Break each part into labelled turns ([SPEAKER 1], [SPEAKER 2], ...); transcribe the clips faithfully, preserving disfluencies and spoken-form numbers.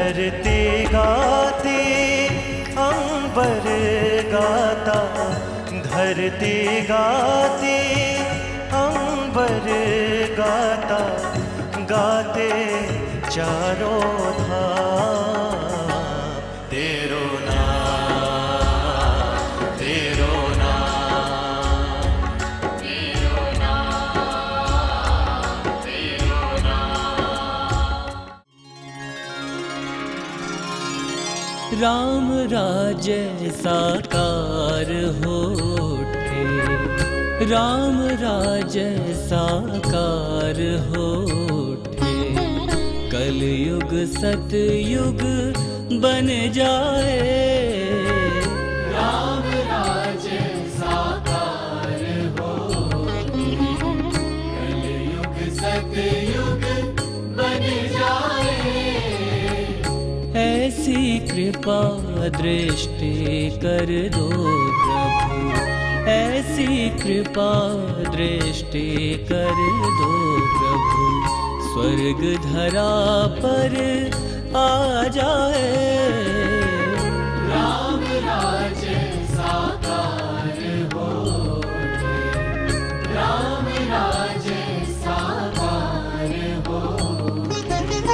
[SPEAKER 1] धरती गाती अंबर गाता, धरती गाती अंबर गाता, गाते चारों धाम तेरो नाम, तेरो नाम, तेरो नाम, तेरो नाम।
[SPEAKER 2] राम राज्य साकार होठे, राम राज्य साकार होठे, कलयुग सतयुग बन जाए।
[SPEAKER 3] राम राज्य साकार होठे, कलयुग सतयुग बन जाए।
[SPEAKER 2] ऐसी कृपा दृष्टि कर दो प्रभु, ऐसी कृपा दृष्टि कर दो प्रभु, स्वर्ग धरा पर आ जाए।
[SPEAKER 3] राम राज्य साकार होठे, राम राज्य साकार होठे।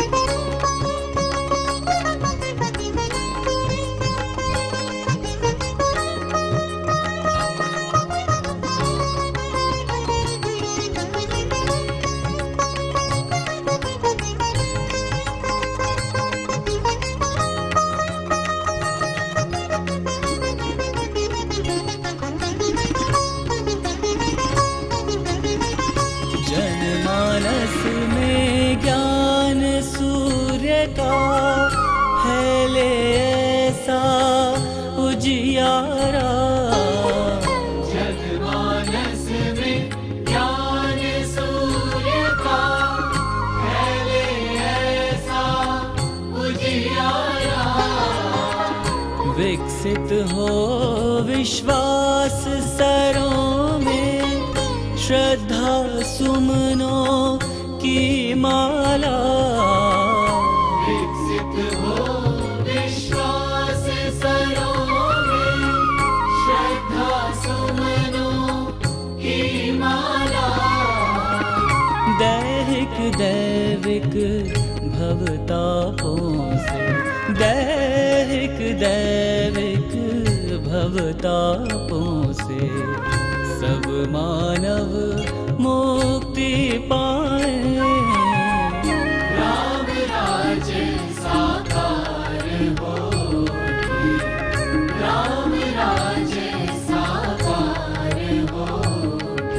[SPEAKER 2] जनमानस में ज्ञान सूर्य का फैले ऐसा उजियारा,
[SPEAKER 3] जनमानस में ज्ञान सूर्य का फैले ऐसा उजियारा।
[SPEAKER 2] विकसित हो विश्वास सरों में, श्रद्धा सुमनों की माला।
[SPEAKER 3] विकसित हो विश्वास सरों में, श्रद्धा सुमनों की माला।
[SPEAKER 2] दैहिक दैविक भवतापों से, दैहिक दैविक भवतापों से सब मानव मुक्ति पाए।
[SPEAKER 3] राम राज्य साकार होठे, राम राज्य साकार होठे।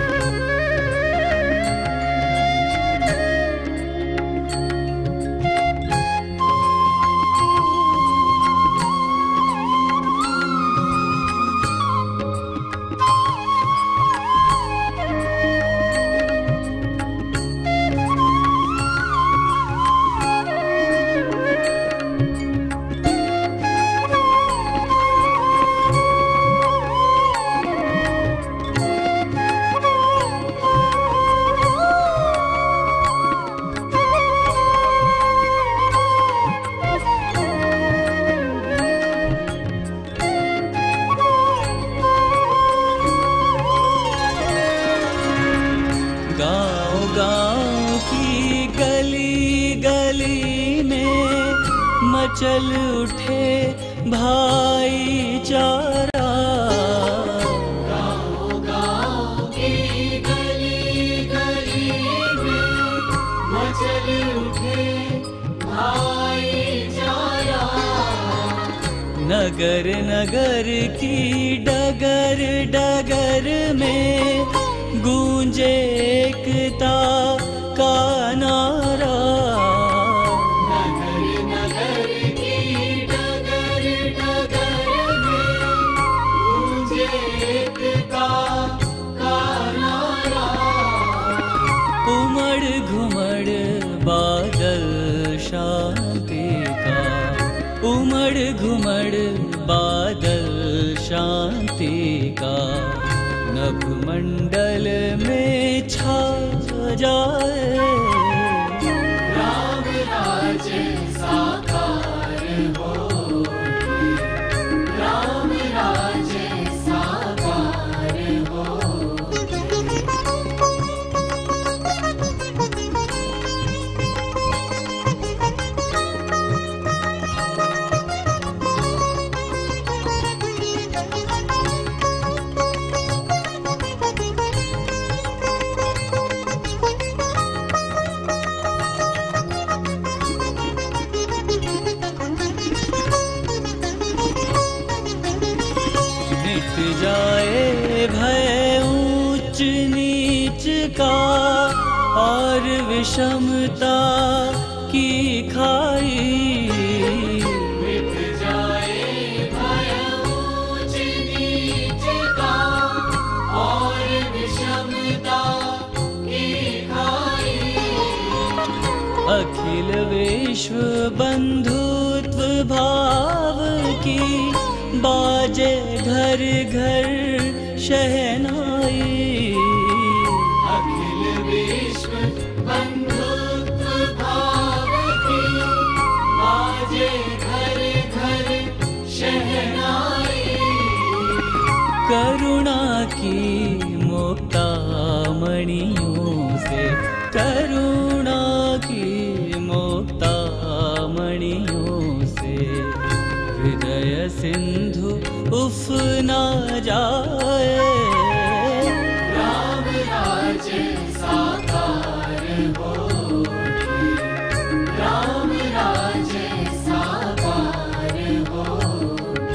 [SPEAKER 2] गाँव की गली गली में मचल उठे भाईचारा।
[SPEAKER 3] गाँव गाँव की गली गली में मचल उठे भाईचारा।
[SPEAKER 2] नगर नगर की डगर डगर में गूंजे एकता का नारा।
[SPEAKER 3] नगर नगर की डगर डगर में गूंजे एकता का नारा।
[SPEAKER 2] उमड़ घुमड़ बादल शांति का, उमड़ घुमड़ बादल शांति का, नभ मंडल में छा जाए।
[SPEAKER 3] राम राज्य साकार
[SPEAKER 2] जाए भय ऊंच नीच का और विषमता की खाई।
[SPEAKER 3] मिट जाए भय ऊंच नीच का और विषमता की खाई।
[SPEAKER 2] अखिल विश्व बंधुत्व भाव की बाजे घर घर शहनाई।
[SPEAKER 3] अखिल विश्व बंधुत्व भाव की बाजे घर घर शहनाई।
[SPEAKER 2] करुणा की मुक्तामणियों से, करुणा की मुक्तामणियों से हृदय सिंधु उफ ना जाए।
[SPEAKER 3] राम राज्य साकार होके, राम राज्य साकार होके।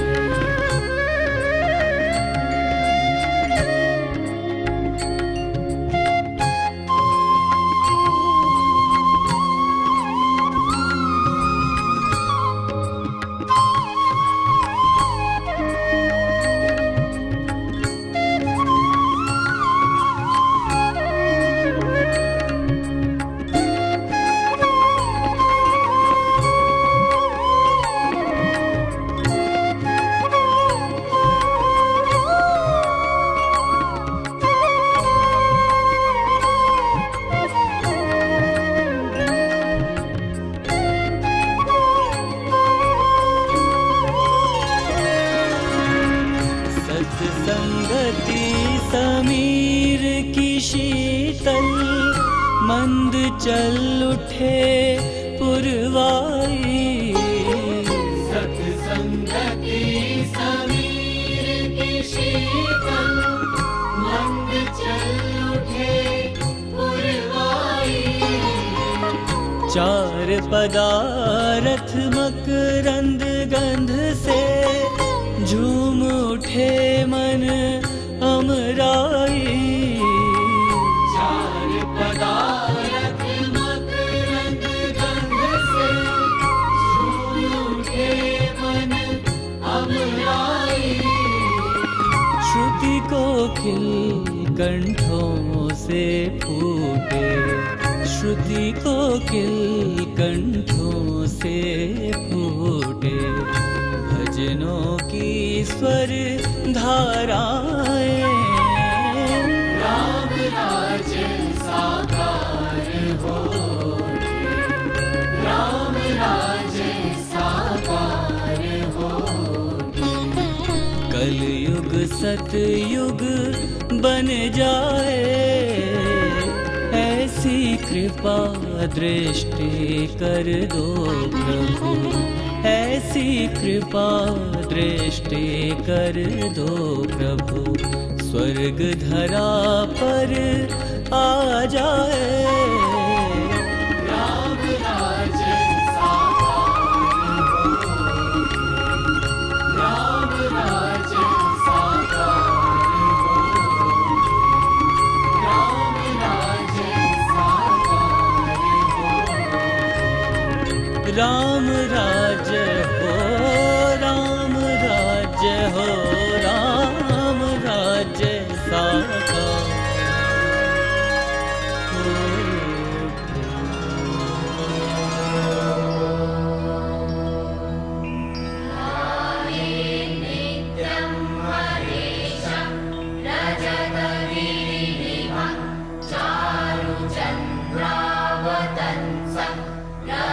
[SPEAKER 2] सत्संगति समीर की शीतल मंद चल उठे पुरवाई।
[SPEAKER 3] सत्संगति समीर की शीतल मंद चल उठे पुरवाई।
[SPEAKER 2] चार पदारथ मकरंद गंध से झूम उठे मन अमराई।
[SPEAKER 3] चार पदारथ मकरंद गंध से झूम उठे मन अमराई।
[SPEAKER 2] श्रुति कोकिल कंठों से फूटे, श्रुति कोकिल कंठों से फूटे भजनों की स्वर धाराएं।
[SPEAKER 3] राम राज्य साकार होके, राम राज्य साकार होके।
[SPEAKER 2] कलयुग सतयुग बन जाए, ऐसी कृपा दृष्टि कर दो प्रभु, ऐसी कृपा दृष्टि कर दो प्रभु। स्वर्ग धरा पर आ जाए।
[SPEAKER 3] राम राज्य साकार होके, राम राज्य साकार होके, राम राज्य साकार होके।
[SPEAKER 2] राम राज्य हो, राम राज्य हो, राम राज्य साकार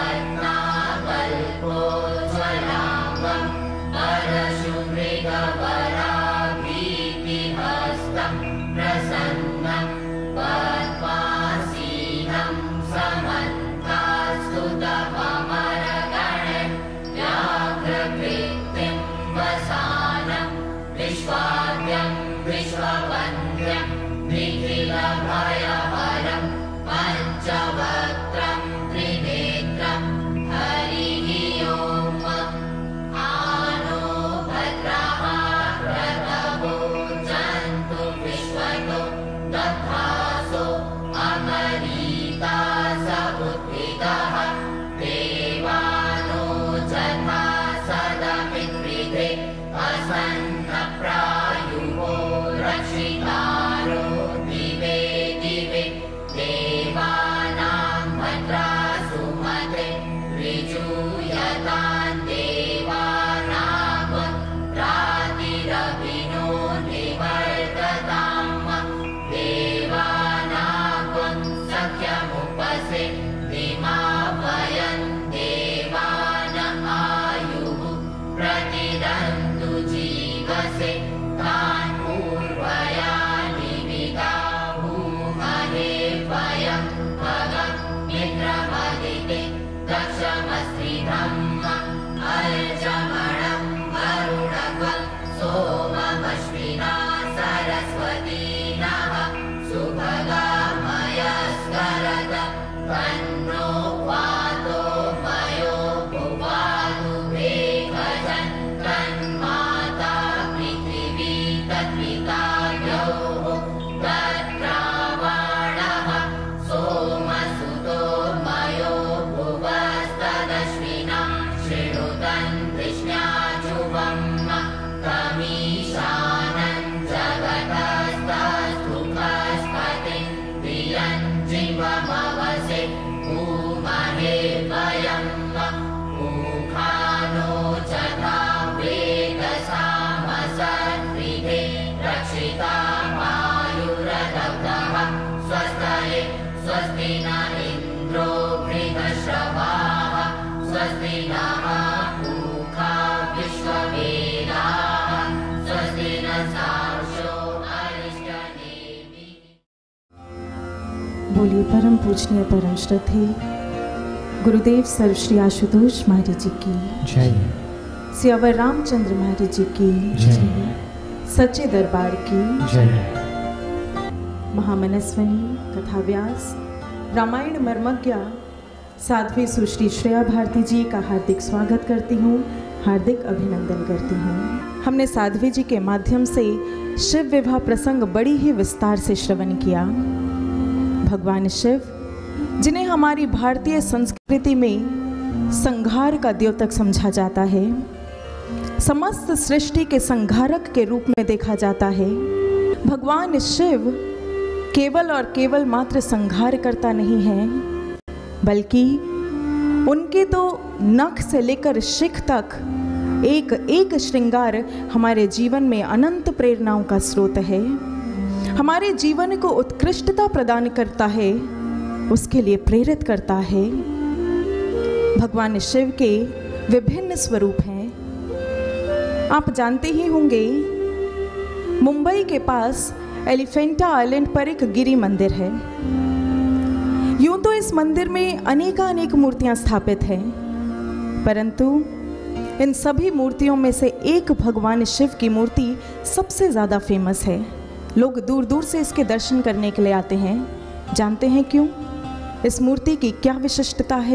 [SPEAKER 3] रत्नाकल्पोज्ज्वलाभं परशुमृगव आसन्नप्रायुः रक्षितारो दिवे दिवे देवानां भद्रासु मते ऋजूयतां देवानां रातिरभिनो निवर्ततां देवानां सख्यमुपसे दिमावयन् देवान आयुः प्रतिदन्तु जीवसे तान् पूर्वयानि विदाहुमहे वयं भगं मित्रमदिते दक्षमस्त्रिधम् अर्जमणं वरुणग्वं सोममश्विना सरस्वती नः सुभगामयस्करद तन्नो वातो मयो भुवातु वेगजन् तन्माता पृथिवी तत्पिता द्यौः तत्रावणः सोमसुतो मयो भुवस्तदश्विना शृणुतन् कृष्ण्याजुवम् तमीशानं जगतस्तस्थुकस्पतिं प्रियं जीवमवसे भूमहे वयं मुखानो चता वेदसामसद्विधे रक्षिता वायुरदब्धः स्वस्तये स्वस्ति न इन्द्रो वृधश्रवाः स्वस्ति नः पूषा विश्ववेदाः स्वस्ति न सार्षो अरिष्टनेमिः।
[SPEAKER 4] बोलिए परम पूजनीय परम श्रद्धेय गुरुदेव सर्व श्री आशुतोष महाराज जी की
[SPEAKER 5] जय।
[SPEAKER 4] सियावर रामचंद्र महाराज जी की
[SPEAKER 5] जय।
[SPEAKER 4] सच्चे दरबार की
[SPEAKER 5] जय।
[SPEAKER 4] महामनस्वनी कथा व्यास रामायण मर्मज्ञा साध्वी सुश्री श्रेया भारती जी का हार्दिक स्वागत करती हूँ, हार्दिक अभिनंदन करती हूँ। हमने साध्वी जी के माध्यम से शिव विवाह प्रसंग बड़ी ही विस्तार से श्रवण किया। भगवान शिव जिन्हें हमारी भारतीय संस्कृति में संहार का द्योतक समझा जाता है, समस्त सृष्टि के संहारक के रूप में देखा जाता है। भगवान शिव केवल और केवल मात्र संहार करता नहीं है, बल्कि उनके तो नख से लेकर शिख तक एक एक श्रृंगार हमारे जीवन में अनंत प्रेरणाओं का स्रोत है, हमारे जीवन को उत्कृष्टता प्रदान करता है, उसके लिए प्रेरित करता है। भगवान शिव के विभिन्न स्वरूप हैं। आप जानते ही होंगे मुंबई के पास एलिफेंटा आइलैंड पर एक गिरि मंदिर है। यूं तो इस मंदिर में अनेकानेक मूर्तियां स्थापित हैं, परंतु इन सभी मूर्तियों में से एक भगवान शिव की मूर्ति सबसे ज़्यादा फेमस है। लोग दूर दूर से इसके दर्शन करने के लिए आते हैं। जानते हैं क्यों? इस मूर्ति की क्या विशिष्टता है?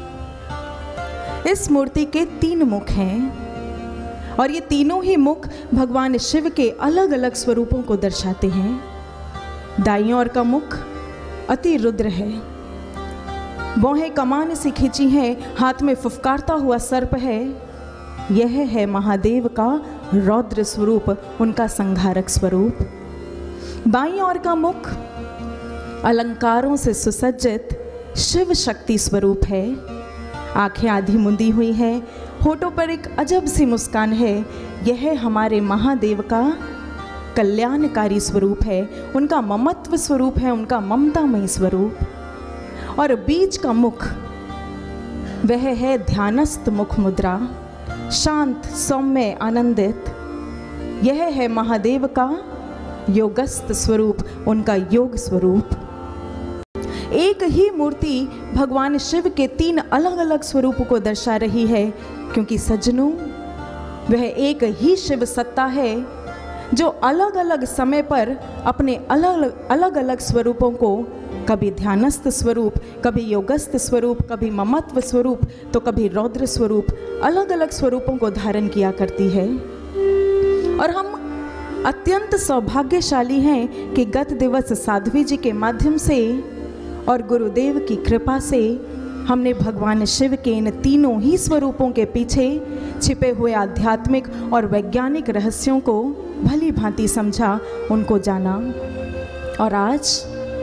[SPEAKER 4] इस मूर्ति के तीन मुख हैं और ये तीनों ही मुख भगवान शिव के अलग अलग स्वरूपों को दर्शाते हैं। दाईं ओर का मुख अति रुद्र है, भौहें कमान से खींची हैं, हाथ में फुफकारता हुआ सर्प है। यह है महादेव का रौद्र स्वरूप, उनका संहारक स्वरूप। बाईं ओर का मुख अलंकारों से सुसज्जित शिव शक्ति स्वरूप है। आंखें आधी मुंदी हुई हैं, होठों पर एक अजब सी मुस्कान है। यह हमारे महादेव का कल्याणकारी स्वरूप है, उनका ममत्व स्वरूप है, उनका ममतामयी स्वरूप। और बीच का मुख वह है ध्यानस्थ मुख मुद्रा, शांत सौम्य आनंदित। यह है महादेव का योगस्थ स्वरूप, उनका योग स्वरूप। एक ही मूर्ति भगवान शिव के तीन अलग अलग स्वरूपों को दर्शा रही है, क्योंकि सज्जनों वह एक ही शिव सत्ता है जो अलग अलग समय पर अपने अलग अलग अलग स्वरूपों को, कभी ध्यानस्थ स्वरूप, कभी योगस्थ स्वरूप, कभी ममत्व स्वरूप, तो कभी रौद्र स्वरूप, अलग अलग स्वरूपों को धारण किया करती है। और हम अत्यंत सौभाग्यशाली हैं कि गत दिवस साध्वी जी के माध्यम से और गुरुदेव की कृपा से हमने भगवान शिव के इन तीनों ही स्वरूपों के पीछे छिपे हुए आध्यात्मिक और वैज्ञानिक रहस्यों को भली भांति समझा, उनको जाना। और आज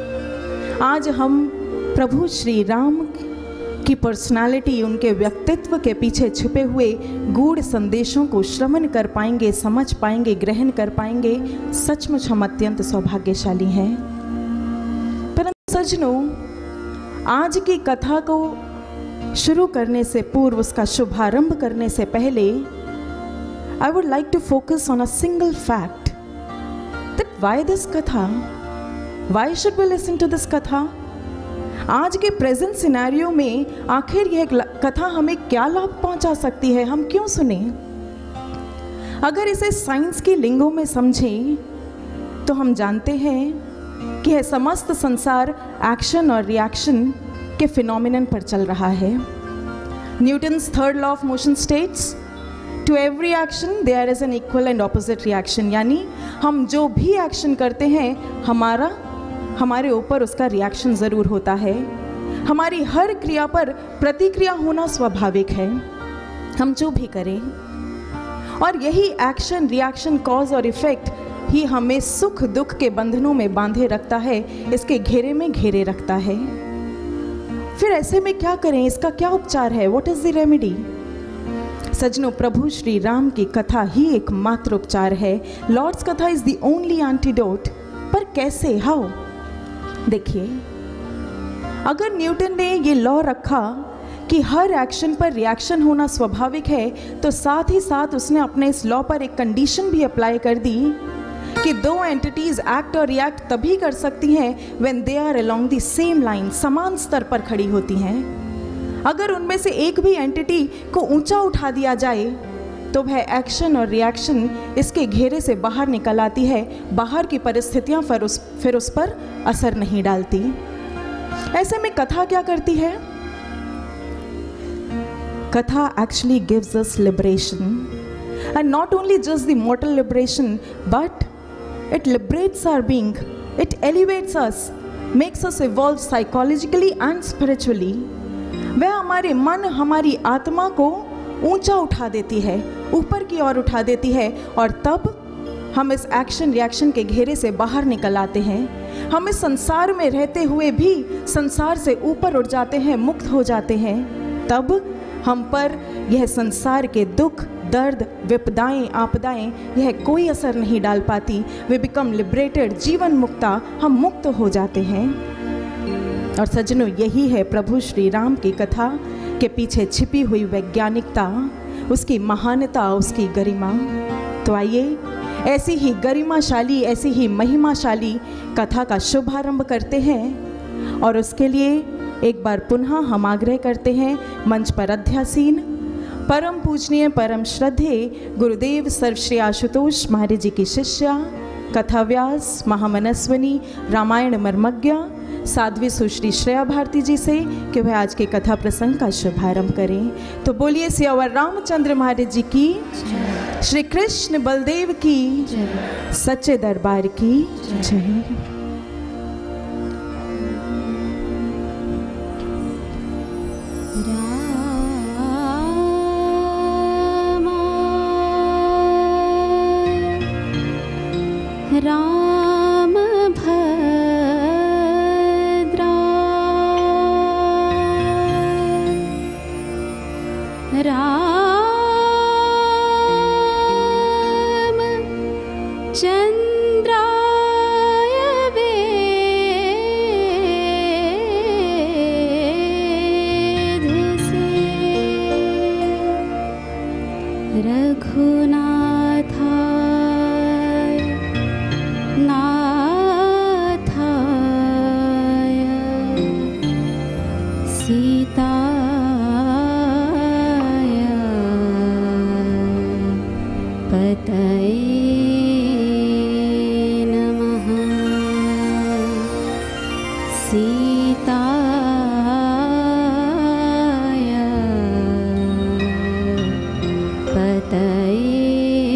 [SPEAKER 4] आज हम प्रभु श्री राम की पर्सनालिटी, उनके व्यक्तित्व के पीछे छुपे हुए गूढ़ संदेशों को श्रवण कर पाएंगे, समझ पाएंगे, ग्रहण कर पाएंगे। सचमुच हम अत्यंत सौभाग्यशाली हैं। परंतु सज्जनों, आज की कथा को शुरू करने से पूर्व, उसका शुभारंभ करने से पहले, I would like to focus on a single fact that why this katha, why should we listen to this katha. आज के प्रेजेंट सिनेरियो में आखिर यह कथा हमें क्या लाभ पहुंचा सकती है, हम क्यों सुने। अगर इसे साइंस की लिंगों में समझें तो हम जानते हैं कि यह समस्त संसार एक्शन और रिएक्शन के फिनोमिनन पर चल रहा है। Newton's third law of motion states, to every action there is an equal and opposite reaction. यानी हम जो भी एक्शन करते हैं, हमारा हमारे ऊपर उसका रिएक्शन ज़रूर होता है। हमारी हर क्रिया पर प्रतिक्रिया होना स्वाभाविक है, हम जो भी करें। और यही एक्शन, रिएक्शन, कॉज और इफेक्ट ही हमें सुख दुख के बंधनों में बांधे रखता है, इसके घेरे में घेरे रखता है। फिर ऐसे में क्या करें, इसका क्या उपचार है, व्हाट इज द रेमेडी। सज्जनों, प्रभु श्री राम की कथा ही एकमात्र उपचार है। लॉर्ड्स कथा इज द ओनली एंटीडोट। पर कैसे, हाउ? देखिए, अगर न्यूटन ने ये लॉ रखा कि हर एक्शन पर रिएक्शन होना स्वाभाविक है, तो साथ ही साथ उसने अपने इस लॉ पर एक कंडीशन भी अप्लाई कर दी कि दो एंटिटीज एक्ट और रिएक्ट तभी कर सकती हैं when they are along the same line, समान स्तर पर खड़ी होती हैं। अगर उनमें से एक भी एंटिटी को ऊंचा उठा दिया जाए तो वह एक्शन और रिएक्शन इसके घेरे से बाहर निकल आती है, बाहर की परिस्थितियां फिर उस फिर उस पर असर नहीं डालती। ऐसे में कथा क्या करती है? Katha actually gives us liberation, and not only just the mortal liberation, but it liberates our being, it elevates us, makes us evolve psychologically and spiritually. वह हमारे मन, हमारी आत्मा को ऊंचा उठा देती है, ऊपर की ओर उठा देती है, और तब हम इस एक्शन रिएक्शन के घेरे से बाहर निकल आते हैं। हम इस संसार में रहते हुए भी संसार से ऊपर उठ जाते हैं, मुक्त हो जाते हैं। तब हम पर यह संसार के दुख, दर्द, विपदाएं, आपदाएं, यह कोई असर नहीं डाल पाती। वे बिकम लिबरेटेड, जीवन मुक्ता, हम मुक्त हो जाते हैं। और सज्जनों, यही है प्रभु श्री राम की कथा के पीछे छिपी हुई वैज्ञानिकता, उसकी महानता, उसकी गरिमा। तो आइए ऐसी ही गरिमाशाली, ऐसी ही महिमाशाली कथा का शुभारंभ करते हैं। और उसके लिए एक बार पुनः हम आग्रह करते हैं मंच पर अध्यासीन परम पूजनीय, परम श्रद्धेय गुरुदेव सर्वश्री आशुतोष महाराज जी की शिष्या, कथाव्यास, महामनस्विनी, रामायण मर्मज्ञ साध्वी सुश्री श्रेया भारती जी से कि वह आज के कथा प्रसंग का शुभारंभ करें। तो बोलिए सियावर रामचंद्र महाराज जी की, श्री कृष्ण बलदेव की, सच्चे दरबार की जय।
[SPEAKER 5] राम राम चंद्राय वेधसे रघुनाथाय नाथाय सीता पतये नमः। सीताय पतये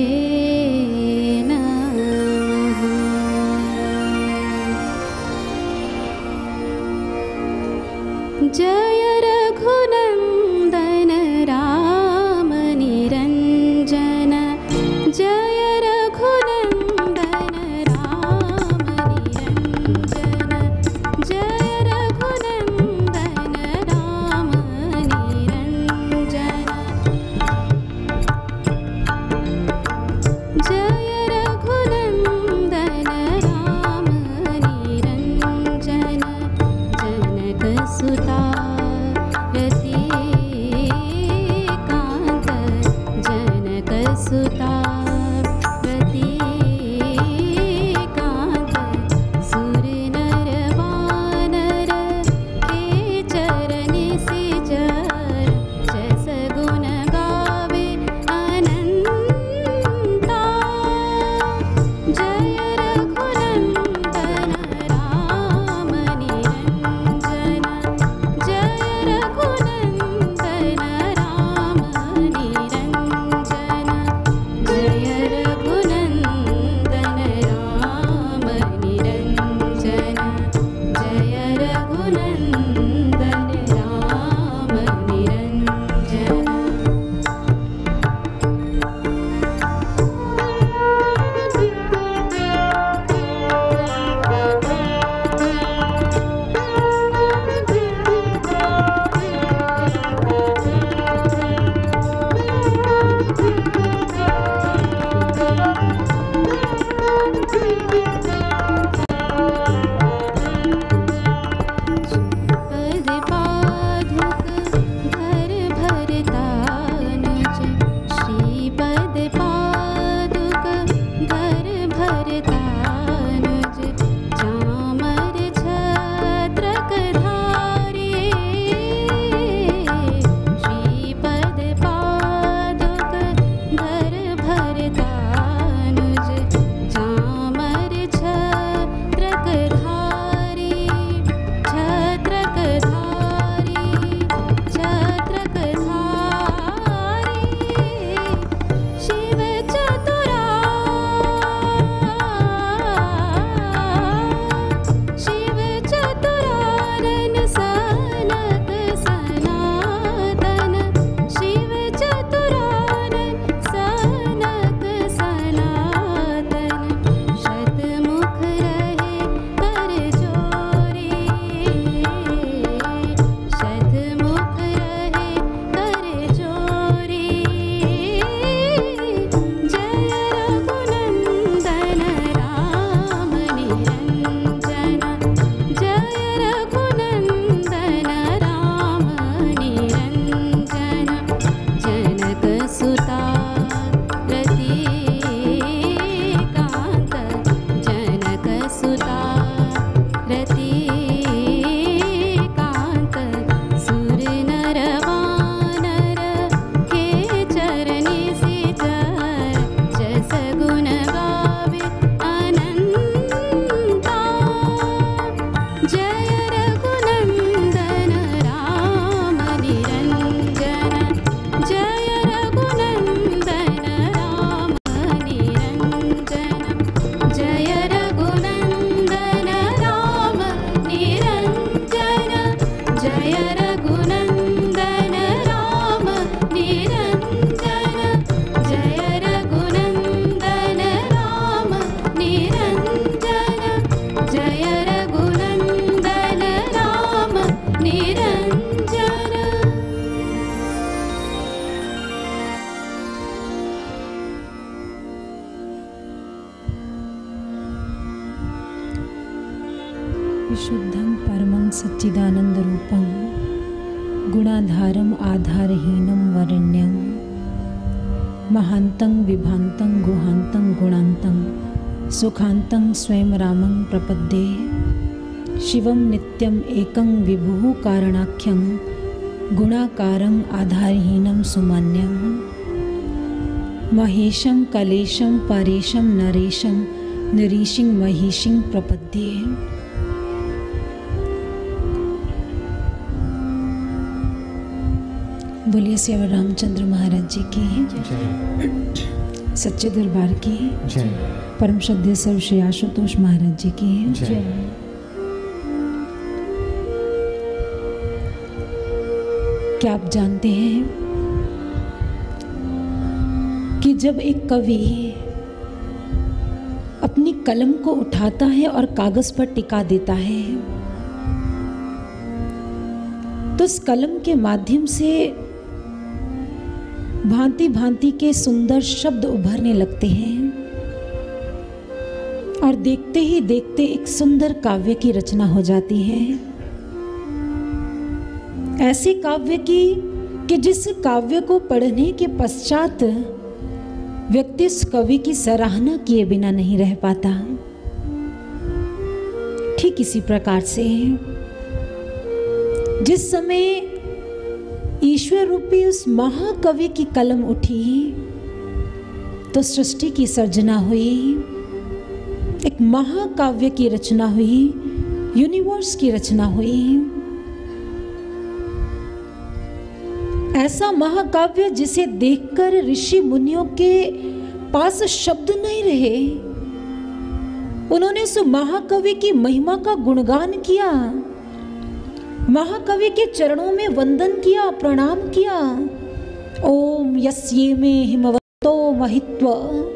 [SPEAKER 5] निरञ्जन जय रघुनन्दन राम निरञ्जन जय रघुनन्दन राम निरञ्जन।
[SPEAKER 6] विशुद्धं परमं सच्चिदानन्दरूपं गुणाधारम् आधारहीनं वरेण्यं महान्तं विभान्तं गुहान्तं गुणान्तं सुखान्तं स्वयं रामं प्रपद्ये शिवं नित्यम् एकं विभुः कारणाख्यं गुणाकारम् आधारहीनं सुमान्यं महेशं कलेशं परेशं नरेशं नरीशिं महिषिं प्रपद्ये। बोलिए श्री रामचंद्र महाराज जी की सच्चे दरबार की
[SPEAKER 1] जय।
[SPEAKER 6] परम श्रद्धेय सर्व श्री आशुतोष महाराज जी की
[SPEAKER 1] जय।
[SPEAKER 6] क्या आप जानते हैं कि जब एक कवि अपनी कलम को उठाता है और कागज पर टिका देता है तो उस कलम के माध्यम से भांति भांति के सुंदर शब्द उभरने लगते हैं और देखते ही देखते एक सुंदर काव्य की रचना हो जाती है। ऐसे काव्य की कि जिस काव्य को पढ़ने के पश्चात व्यक्ति उस कवि की सराहना किए बिना नहीं रह पाता। ठीक इसी प्रकार से जिस समय ईश्वर रूपी उस महाकवि की कलम उठी तो सृष्टि की सर्जना हुई, एक महाकाव्य की रचना हुई, यूनिवर्स की रचना हुई। ऐसा महाकाव्य जिसे देखकर ऋषि मुनियों के पास शब्द नहीं रहे। उन्होंने उस महाकवि की महिमा का गुणगान किया, महाकवि के चरणों में वंदन किया, प्रणाम किया। ओम यस्ये में हिमवतो महित्व।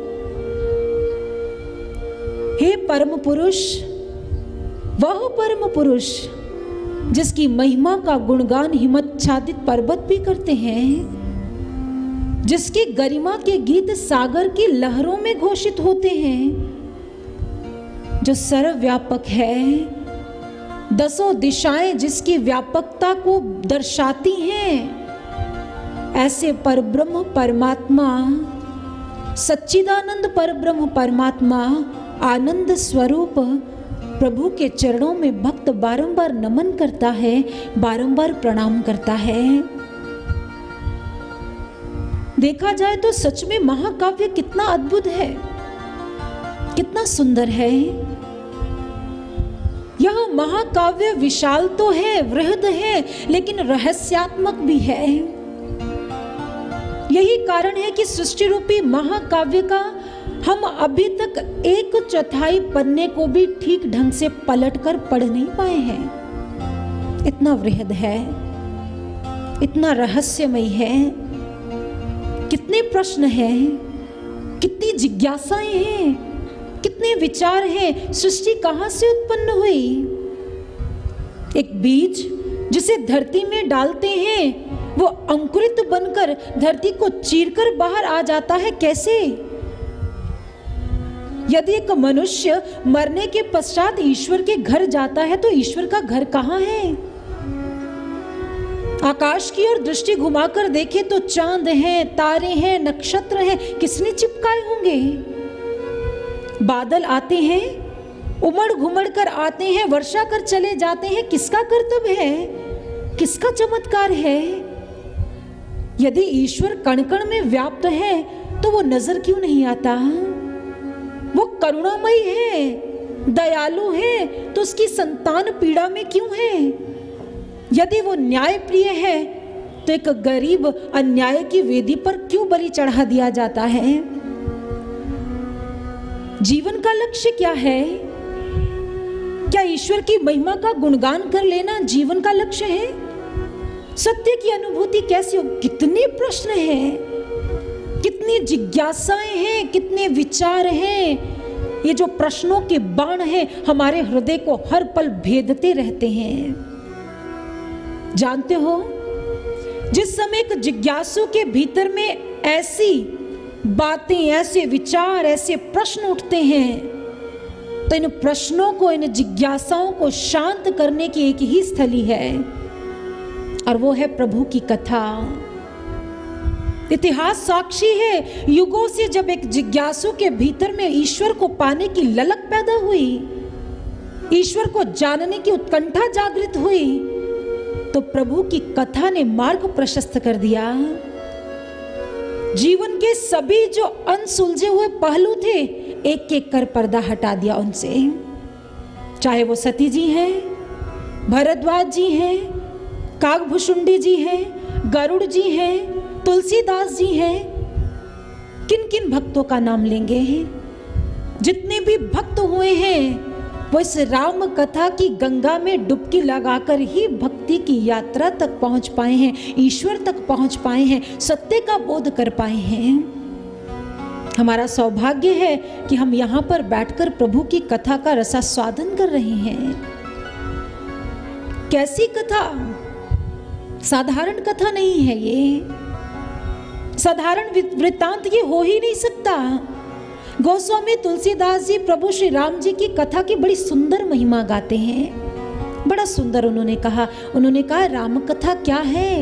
[SPEAKER 6] हे परम पुरुष, वह परम पुरुष जिसकी महिमा का गुणगान हिमच्छादित पर्वत भी करते हैं, जिसकी गरिमा के गीत सागर की लहरों में घोषित होते हैं, जो सर्वव्यापक है, दसों दिशाएं जिसकी व्यापकता को दर्शाती हैं। ऐसे परब्रह्म परमात्मा, सच्चिदानंद परब्रह्म परमात्मा, आनंद स्वरूप प्रभु के चरणों में भक्त बारंबार नमन करता है, बारंबार प्रणाम करता है। देखा जाए तो सच में महाकाव्य कितना अद्भुत है, कितना सुंदर है। यह महाकाव्य विशाल तो है, वृहद है, लेकिन रहस्यात्मक भी है। यही कारण है कि सृष्टि रूपी महाकाव्य का हम अभी तक एक चौथाई पन्ने को भी ठीक ढंग से पलटकर पढ़ नहीं पाए हैं। इतना वृहद है, इतना रहस्यमय है। कितने प्रश्न हैं, कितनी जिज्ञासाएं हैं, कितने विचार हैं। सृष्टि कहां से उत्पन्न हुई? एक बीज जिसे धरती में डालते हैं वो अंकुरित बनकर धरती को चीरकर बाहर आ जाता है। कैसे? यदि एक मनुष्य मरने के पश्चात ईश्वर के घर जाता है तो ईश्वर का घर कहां है? आकाश की ओर दृष्टि घुमाकर देखे तो चांद हैं, तारे हैं, नक्षत्र हैं, किसने चिपकाए होंगे? बादल आते हैं, उमड़ घुमड़ कर आते हैं, वर्षा कर चले जाते हैं। किसका कर्तव्य है? किसका चमत्कार है? यदि ईश्वर कण कण में व्याप्त है तो वो नजर क्यों नहीं आता? वो करुणामयी है, दयालु है, तो उसकी संतान पीड़ा में क्यों है? यदि वो न्याय प्रिय है तो एक गरीब अन्याय की वेदी पर क्यों बलि चढ़ा दिया जाता है? जीवन का लक्ष्य क्या है? क्या ईश्वर की महिमा का गुणगान कर लेना जीवन का लक्ष्य है? सत्य की अनुभूति कैसे हो? कितने प्रश्न हैं, कितनी जिज्ञासाएं हैं, कितने विचार हैं। ये जो प्रश्नों के बाण हैं हमारे हृदय को हर पल भेदते रहते हैं। जानते हो, जिस समय एक जिज्ञासु के भीतर में ऐसी बातें, ऐसे विचार, ऐसे प्रश्न उठते हैं, तो इन प्रश्नों को, इन जिज्ञासाओं को शांत करने की एक ही स्थली है, और वो है प्रभु की कथा। इतिहास साक्षी है, युगों से जब एक जिज्ञासु के भीतर में ईश्वर को पाने की ललक पैदा हुई, ईश्वर को जानने की उत्कंठा जागृत हुई, तो प्रभु की कथा ने मार्ग प्रशस्त कर दिया। जीवन के सभी जो अनसुलझे हुए पहलू थे, एक एक कर पर्दा हटा दिया उनसे। चाहे वो सती जी हैं, भरद्वाज जी हैं, काकभुशुंडी जी हैं, गरुड़ जी हैं, तुलसीदास जी हैं, किन किन भक्तों का नाम लेंगे? जितने भी भक्त हुए हैं वो इस राम कथा की गंगा में डुबकी लगाकर ही भक्ति की यात्रा तक पहुंच पाए हैं, ईश्वर तक पहुंच पाए हैं, सत्य का बोध कर पाए हैं। हमारा सौभाग्य है कि हम यहाँ पर बैठकर प्रभु की कथा का रसास्वादन कर रहे हैं। कैसी कथा? साधारण कथा नहीं है ये, साधारण वृत्तांत ये हो ही नहीं सकता। गोस्वामी तुलसीदास जी प्रभु श्री राम जी की कथा की बड़ी सुंदर महिमा गाते हैं। बड़ा सुंदर उन्होंने कहा, उन्होंने कहा राम कथा क्या है?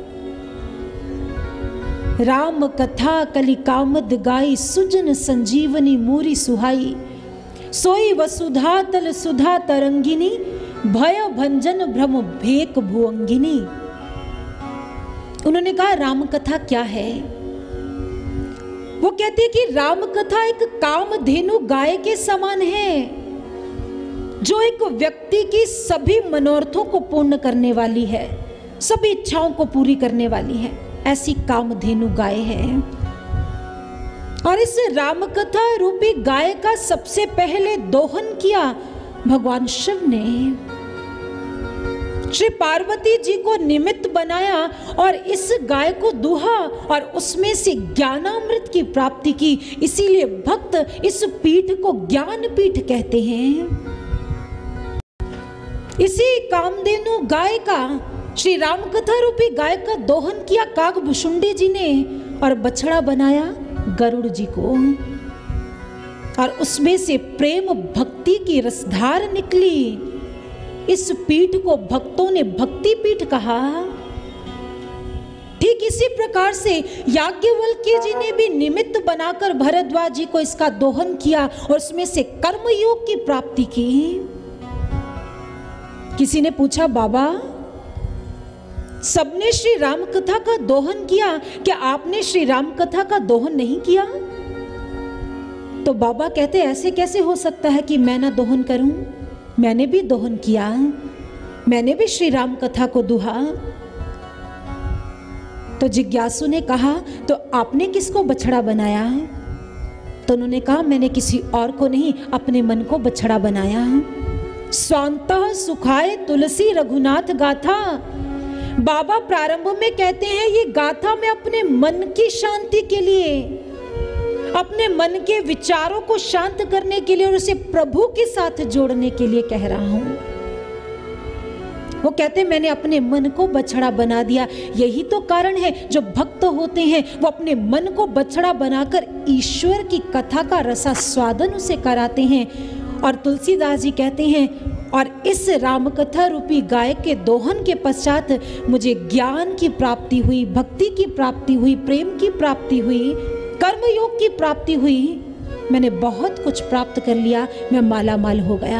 [SPEAKER 6] राम कथा कलि कामद गाई, सुजन संजीवनी मूरी सुहाई, सोई वसुधा तल सुधा तरंगिनी, भय भंजन भ्रम भेक भुअंगिनी। उन्होंने कहा राम कथा क्या है? वो कहते हैं कि राम कथा एक कामधेनु गाय के समान है, जो एक व्यक्ति की सभी मनोरथों को पूर्ण करने वाली है, सभी इच्छाओं को पूरी करने वाली है। ऐसी कामधेनु गाय है। और इस राम कथा रूपी गाय का सबसे पहले दोहन किया भगवान शिव ने। श्री पार्वती जी को निमित्त बनाया और इस गाय को दुहा और उसमें से ज्ञानामृत की प्राप्ति की। इसीलिए भक्त इस पीठ को ज्ञान पीठ कहते हैं। इसी कामधेनु गाय का, श्री राम कथा रूपी गाय का दोहन किया काकभुशुंडी जी ने और बछड़ा बनाया गरुड़ जी को। और उसमें से प्रेम भक्ति की रसधार निकली। इस पीठ को भक्तों ने भक्ति पीठ कहा। ठीक इसी प्रकार से याज्ञवल्क्य जी ने भी निमित्त बनाकर भरद्वाज जी को इसका दोहन किया और उसमें से कर्मयोग की प्राप्ति की। किसी ने पूछा, बाबा सबने श्री राम कथा का दोहन किया, क्या आपने श्री राम कथा का दोहन नहीं किया? तो बाबा कहते, ऐसे कैसे हो सकता है कि मैं ना दोहन करूं? मैंने भी दोहन किया, मैंने भी श्री राम कथा को दुहा। तो जिज्ञासु ने कहा, तो आपने किसको बछड़ा बनाया? तो उन्होंने कहा, मैंने किसी और को नहीं, अपने मन को बछड़ा बनाया। स्वांतः सुखाय तुलसी रघुनाथ गाथा। बाबा प्रारंभ में कहते हैं, ये गाथा मैं अपने मन की शांति के लिए, अपने मन के विचारों को शांत करने के लिए और उसे प्रभु के साथ जोड़ने के लिए कह रहा हूं। वो कहते हैं, मैंने अपने मन को बछड़ा बना दिया। यही तो कारण है जो भक्त होते हैं वो अपने मन को बछड़ा बनाकर ईश्वर की कथा का रसास्वादन उसे कराते हैं। और तुलसीदास जी कहते हैं, और इस राम कथा रूपी गाय के दोहन के पश्चात मुझे ज्ञान की प्राप्ति हुई, भक्ति की प्राप्ति हुई, प्रेम की प्राप्ति हुई, कर्मयोग की प्राप्ति हुई। मैंने बहुत कुछ प्राप्त कर लिया, मैं माला माल हो गया।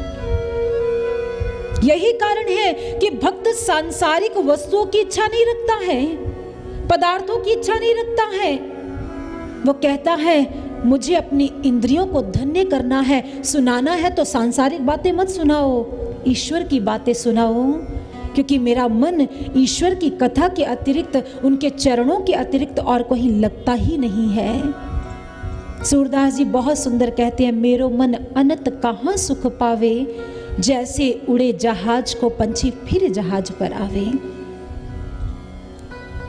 [SPEAKER 6] यही कारण है कि भक्त सांसारिक वस्तुओं की इच्छा नहीं रखता है, पदार्थों की इच्छा नहीं रखता है। वो कहता है, मुझे अपनी इंद्रियों को धन्य करना है, सुनाना है तो सांसारिक बातें मत सुनाओ, ईश्वर की बातें सुनाओ, क्योंकि मेरा मन ईश्वर की कथा के अतिरिक्त, उनके चरणों के अतिरिक्त और कहीं लगता ही नहीं है। सूरदास जी बहुत सुंदर कहते हैं, मेरो मन अनंत कहाँ सुख पावे, जैसे उड़े जहाज को पंछी फिर जहाज पर आवे।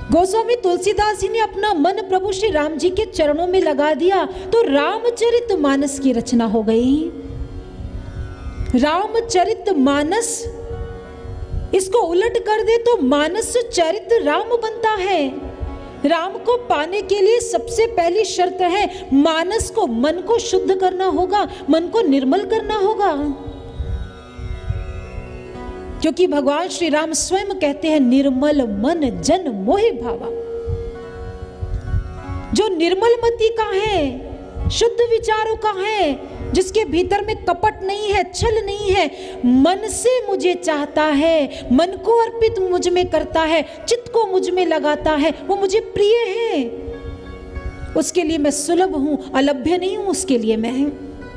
[SPEAKER 6] गोस्वामी तुलसीदास जी ने अपना मन प्रभु श्री राम जी के चरणों में लगा दिया तो रामचरित मानस की रचना हो गई। रामचरित मानस, इसको उलट कर दे तो मानस चरित राम बनता है। राम को पाने के लिए सबसे पहली शर्त है मानस को, मन को शुद्ध करना होगा, मन को निर्मल करना होगा। क्योंकि भगवान श्री राम स्वयं कहते हैं निर्मल मन जन मोहि भावा। जो निर्मल मति का है, शुद्ध विचारों का है, जिसके भीतर में कपट नहीं है, छल नहीं है, मन से मुझे चाहता है, मन को अर्पित मुझ में करता है, चित्त को मुझ में लगाता है, वो मुझे प्रिय है, उसके लिए मैं सुलभ हूं, अलभ्य नहीं हूं, उसके लिए मैं।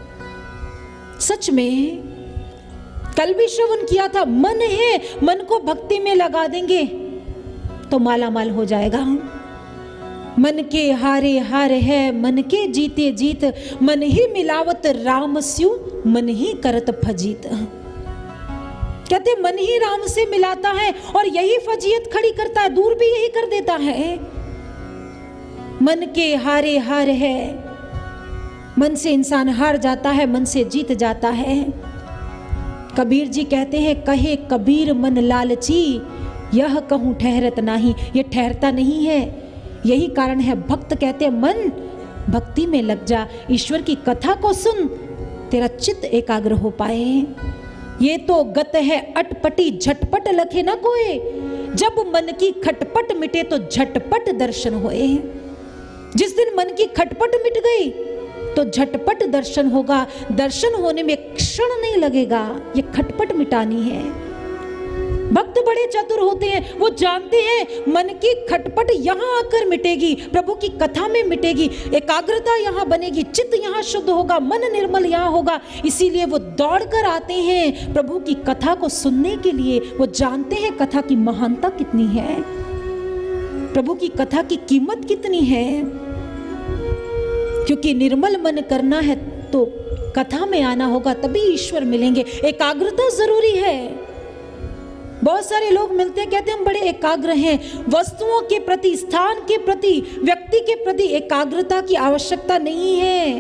[SPEAKER 6] सच में कल भी श्रवण किया था, मन है, मन को भक्ति में लगा देंगे तो माला माल हो जाएगा। मन के हारे हार है, मन के जीते जीत, मन ही मिलावत राम स्यु, मन ही करत फजीत। कहते मन ही राम से मिलाता है और यही फजीयत खड़ी करता है, दूर भी यही कर देता है। मन के हारे हार है, मन से इंसान हार जाता है, मन से जीत जाता है। कबीर जी कहते हैं कहे कबीर मन लालची, यह कहूं ठहरत नहीं, ये ठहरता नहीं है। यही कारण है भक्त कहते हैं मन भक्ति में लग जा, ईश्वर की कथा को सुन, तेरा चित्त एकाग्र हो पाए। ये तो गत है अटपटी, झटपट लखे ना कोई, जब मन की खटपट मिटे तो झटपट दर्शन होए। जिस दिन मन की खटपट मिट गई तो झटपट दर्शन होगा। दर्शन होने में क्षण नहीं लगेगा, ये खटपट मिटानी है। भक्त बड़े चतुर होते हैं, वो जानते हैं मन की खटपट यहाँ आकर मिटेगी, प्रभु की कथा में मिटेगी, एकाग्रता यहाँ बनेगी, चित्त यहाँ शुद्ध होगा, मन निर्मल यहाँ होगा। इसीलिए वो दौड़ कर आते हैं प्रभु की कथा को सुनने के लिए। वो जानते हैं कथा की महानता कितनी है, प्रभु की कथा की कीमत कितनी है। क्योंकि निर्मल मन करना है तो कथा में आना होगा, तभी ईश्वर मिलेंगे। एकाग्रता जरूरी है। बहुत सारे लोग मिलते हैं, कहते हैं हम बड़े एकाग्र हैं। वस्तुओं के प्रति, स्थान के प्रति, व्यक्ति के प्रति एकाग्रता की आवश्यकता नहीं है।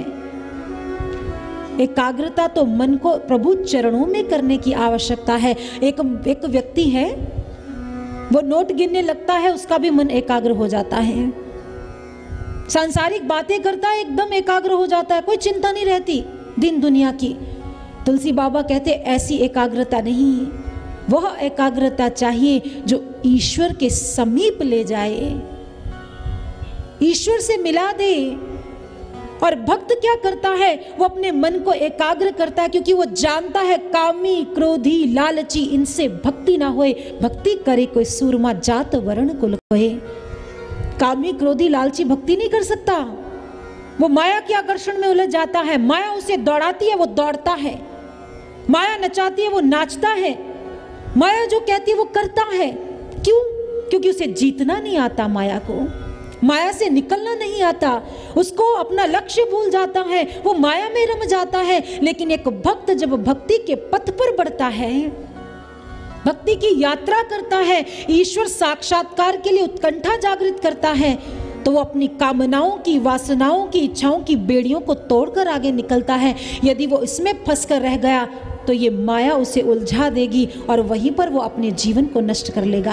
[SPEAKER 6] एकाग्रता तो मन को प्रभु चरणों में करने की आवश्यकता है। एक एक व्यक्ति है, वो नोट गिनने लगता है, उसका भी मन एकाग्र हो जाता है। सांसारिक बातें करता है, एकदम एकाग्र हो जाता है, कोई चिंता नहीं रहती दिन दुनिया की। तुलसी बाबा कहते ऐसी एकाग्रता नहीं, वह एकाग्रता चाहिए जो ईश्वर के समीप ले जाए, ईश्वर से मिला दे। और भक्त क्या करता है, वो अपने मन को एकाग्र करता है, क्योंकि वो जानता है कामी क्रोधी लालची इनसे भक्ति ना होए। भक्ति करे कोई सूरमा जात वर्ण कुल कोए। कामी क्रोधी लालची भक्ति नहीं कर सकता, वो माया के आकर्षण में उलझ जाता है। माया उसे दौड़ाती है, वो दौड़ता है। माया नचाती है, वो नाचता है। माया जो कहती है वो करता है। क्यों? क्योंकि उसे जीतना नहीं आता, माया को माया से निकलना नहीं आता, उसको अपना लक्ष्य भूल जाता है, वो माया में रम जाता है। लेकिन एक भक्त जब भक्ति के पथ पर बढ़ता है, भक्ति की यात्रा करता है, ईश्वर साक्षात्कार के लिए उत्कंठा जागृत करता है, तो वो अपनी कामनाओं की, वासनाओं की, इच्छाओं की बेड़ियों को तोड़कर आगे निकलता है। यदि वो इसमें फंसकर रह गया तो ये माया उसे उलझा देगी और वहीं पर वो अपने जीवन को नष्ट कर लेगा।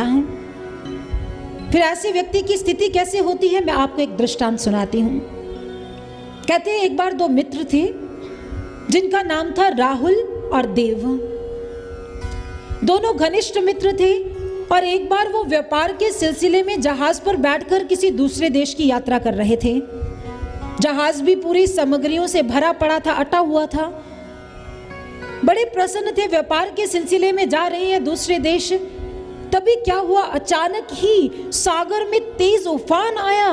[SPEAKER 6] फिर ऐसे व्यक्ति की स्थिति कैसे होती है, मैं आपको एक दृष्टांत सुनाती हूं। कहते हैं एक बार दो मित्र थे जिनका नाम था राहुल और देव। दोनों घनिष्ठ मित्र थे और एक बार वो व्यापार के सिलसिले में जहाज पर बैठकर किसी दूसरे देश की यात्रा कर रहे थे। जहाज भी पूरी सामग्रियों से भरा पड़ा था, अटा हुआ था। बड़े प्रसन्न थे, व्यापार के सिलसिले में जा रहे हैं दूसरे देश। तभी क्या हुआ, अचानक ही सागर में तेज उफान आया,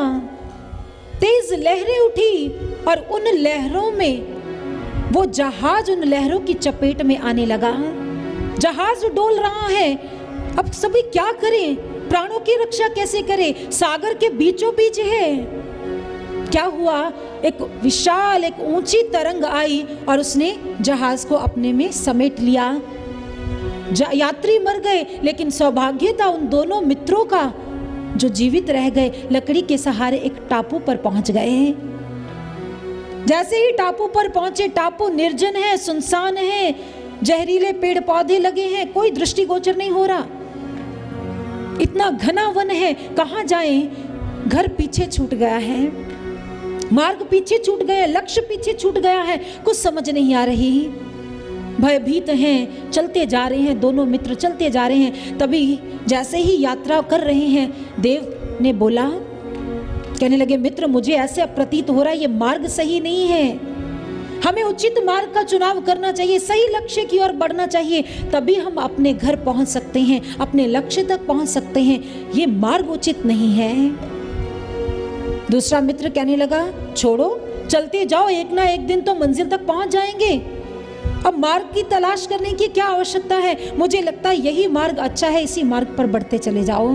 [SPEAKER 6] तेज लहरें उठी और उन लहरों में वो जहाज उन लहरों की चपेट में आने लगा। जहाज डोल रहा है, अब सभी क्या करें, प्राणों की रक्षा कैसे करें, सागर के बीचों बीच है। क्या हुआ, एक विशाल एक ऊंची तरंग आई और उसने जहाज को अपने में समेट लिया। यात्री मर गए, लेकिन सौभाग्य था उन दोनों मित्रों का जो जीवित रह गए लकड़ी के सहारे एक टापू पर पहुंच गए। जैसे ही टापू पर पहुंचे, टापू निर्जन है, सुनसान है, जहरीले पेड़ पौधे लगे हैं, कोई दृष्टिगोचर नहीं हो रहा, इतना घना वन है, कहां जाएं? घर पीछे छूट गया है, मार्ग पीछे छूट गया, लक्ष्य पीछे छूट गया है, कुछ समझ नहीं आ रही, भयभीत हैं, चलते जा रहे हैं, दोनों मित्र चलते जा रहे हैं। तभी जैसे ही यात्रा कर रहे हैं, देव ने बोला, कहने लगे, मित्र मुझे ऐसे प्रतीत हो रहा है ये मार्ग सही नहीं है, हमें उचित मार्ग का चुनाव करना चाहिए, सही लक्ष्य की ओर बढ़ना चाहिए, तभी हम अपने घर पहुंच सकते हैं, अपने लक्ष्य तक पहुंच सकते हैं, ये मार्ग उचित नहीं है। दूसरा मित्र कहने लगा, छोड़ो, चलते जाओ, एक ना एक दिन तो मंजिल तक पहुंच जाएंगे, अब मार्ग की तलाश करने की क्या आवश्यकता है, मुझे लगता है यही मार्ग अच्छा है, इसी मार्ग पर बढ़ते चले जाओ।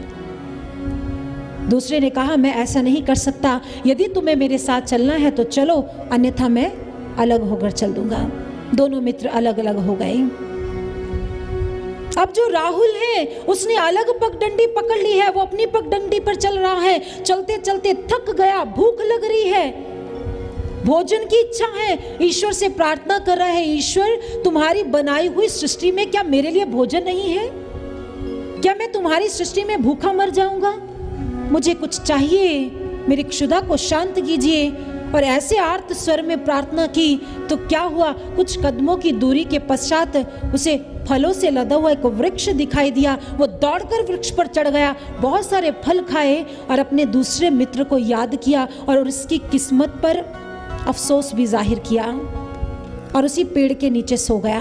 [SPEAKER 6] दूसरे ने कहा, मैं ऐसा नहीं कर सकता, यदि तुम्हें मेरे साथ चलना है तो चलो, अन्यथा मैं अलग होकर चल दूंगा। दोनों मित्र अलग अलग हो गए। अब जो राहुल है उसने अलग पगडंडी पकड़ ली है, वो अपनी पगडंडी पर चल रहा है, चलते चलते थक गया, भूख लग रही है, भोजन की इच्छा है, ईश्वर से प्रार्थना कर रहा है, ईश्वर तुम्हारी बनाई हुई सृष्टि में क्या मेरे लिए भोजन नहीं है? क्या मैं तुम्हारी सृष्टि में भूखा मर जाऊंगा? मुझे कुछ चाहिए, मेरी क्षुधा को शांत कीजिए। और ऐसे आर्त स्वर में प्रार्थना की तो क्या हुआ, कुछ कदमों की दूरी के पश्चात उसे फलों से लदा हुआ एक वृक्ष दिखाई दिया। वो दौड़कर वृक्ष पर चढ़ गया, बहुत सारे फल खाए और अपने दूसरे मित्र को याद किया और उसकी किस्मत पर अफसोस भी जाहिर किया और उसी पेड़ के नीचे सो गया।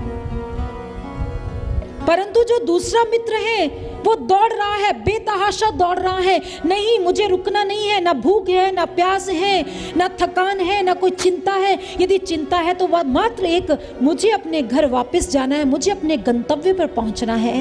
[SPEAKER 6] परंतु जो दूसरा मित्र है वो दौड़ रहा है, बेतहाशा दौड़ रहा है, नहीं मुझे रुकना नहीं है, ना भूख है, ना प्यास है, ना थकान है, ना कोई चिंता है। यदि चिंता है तो वह मात्र एक, मुझे अपने घर वापस जाना है, मुझे अपने गंतव्य पर पहुंचना है।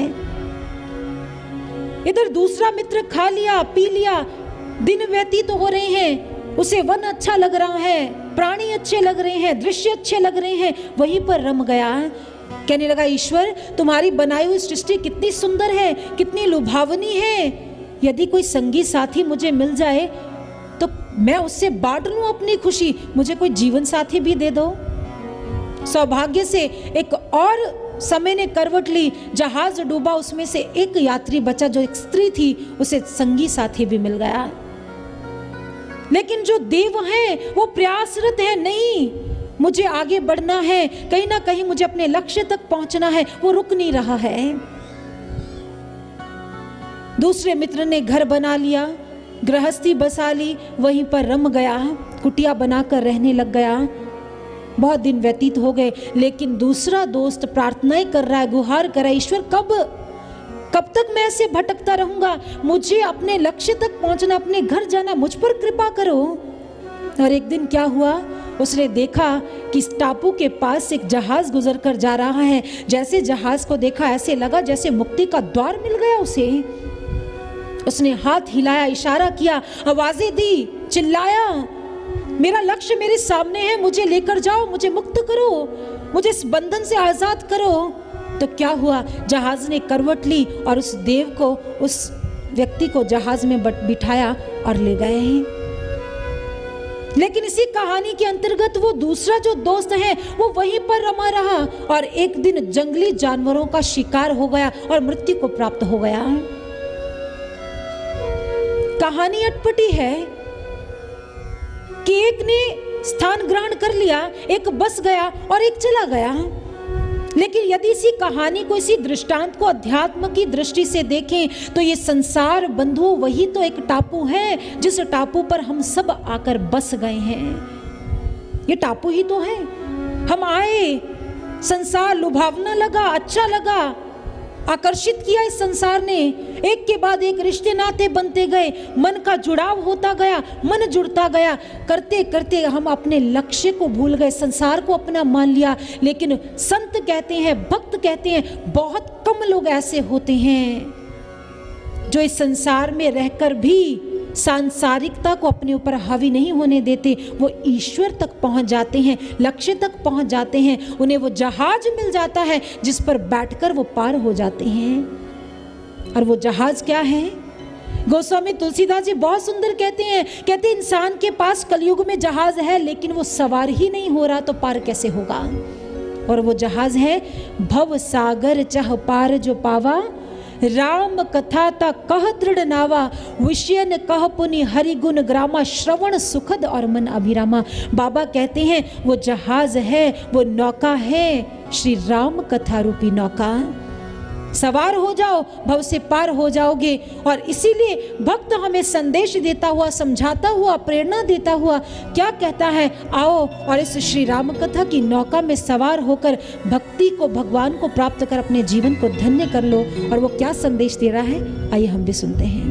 [SPEAKER 6] इधर दूसरा मित्र खा लिया, पी लिया, दिन व्यतीत हो रहे हैं, उसे वन अच्छा लग रहा है, प्राणी अच्छे लग रहे हैं, दृश्य अच्छे लग रहे हैं, वहीं पर रम गया। कहने लगा, ईश्वर तुम्हारी बनाई हुई सृष्टि कितनी सुंदर है, कितनी लुभावनी है, यदि कोई संगी साथी मुझे मिल जाए तो मैं उससे बांट लूं अपनी खुशी, मुझे कोई जीवन साथी भी दे दो। सौभाग्य से एक और समय ने करवट ली, जहाज डूबा, उसमें से एक यात्री बचा, जो एक स्त्री थी, उसे संगी साथी भी मिल गया। लेकिन जो देव है वो प्रयासरत है, नहीं मुझे आगे बढ़ना है, कहीं ना कहीं मुझे अपने लक्ष्य तक पहुंचना है, वो रुक नहीं रहा है। दूसरे मित्र ने घर बना लिया, गृहस्थी बसा ली, वहीं पर रम गया, कुटिया बनाकर रहने लग गया। बहुत दिन व्यतीत हो गए, लेकिन दूसरा दोस्त प्रार्थनाएं कर रहा है, गुहार कर रहा है, ईश्वर कब कब तक मैं ऐसे भटकता रहूंगा, मुझे अपने लक्ष्य तक पहुंचना, अपने घर जाना, मुझ पर कृपा करो। और एक दिन क्या हुआ, उसने देखा कि इस टापू के पास एक जहाज गुजर कर जा रहा है। जैसे जहाज को देखा ऐसे लगा जैसे मुक्ति का द्वार मिल गया उसे। उसने हाथ हिलाया, इशारा किया, आवाजें दी, चिल्लाया, मेरा लक्ष्य मेरे सामने है, मुझे लेकर जाओ, मुझे मुक्त करो, मुझे इस बंधन से आजाद करो। तो क्या हुआ, जहाज ने करवट ली और उस देव को, उस व्यक्ति को जहाज में बिठाया और ले गए। लेकिन इसी कहानी के अंतर्गत वो दूसरा जो दोस्त है वो वहीं पर रमा रहा और एक दिन जंगली जानवरों का शिकार हो गया और मृत्यु को प्राप्त हो गया। कहानी अटपटी है कि एक ने स्थान ग्रहण कर लिया, एक बस गया और एक चला गया। लेकिन यदि इसी कहानी को, इसी दृष्टांत को अध्यात्म की दृष्टि से देखें तो ये संसार बंधु वही तो एक टापू है जिस टापू पर हम सब आकर बस गए हैं। ये टापू ही तो है, हम आए, संसार लुभावना लगा, अच्छा लगा, आकर्षित किया इस संसार ने, एक के बाद एक रिश्ते नाते बनते गए, मन का जुड़ाव होता गया, मन जुड़ता गया, करते करते हम अपने लक्ष्य को भूल गए, संसार को अपना मान लिया। लेकिन संत कहते हैं, भक्त कहते हैं, बहुत कम लोग ऐसे होते हैं जो इस संसार में रहकर भी सांसारिकता को अपने ऊपर हावी नहीं होने देते, वो ईश्वर तक पहुंच जाते हैं, लक्ष्य तक पहुंच जाते हैं, उन्हें वो जहाज मिल जाता है जिस पर बैठकर वो पार हो जाते हैं। और वो जहाज क्या है? गोस्वामी तुलसीदास जी बहुत सुंदर कहते हैं, कहते हैं इंसान के पास कलयुग में जहाज है लेकिन वो सवार ही नहीं हो रहा तो पार कैसे होगा। और वो जहाज है भव सागर चह पार जो पावा, राम कथा ता कह दृढ़ नावा, विषयन कह पुनि हरि गुण ग्रामा, श्रवण सुखद और मन अभिरामा। बाबा कहते हैं वो जहाज है, वो नौका है, श्री राम कथा रूपी नौका। सवार हो जाओ, भव से पार हो जाओगे। और इसीलिए भक्त हमें संदेश देता हुआ, समझाता हुआ, प्रेरणा देता हुआ क्या कहता है, आओ और इस श्री राम कथा की नौका में सवार होकर भक्ति को, भगवान को प्राप्त कर अपने जीवन को धन्य कर लो। और वो क्या संदेश दे रहा है, आइए हम भी सुनते हैं।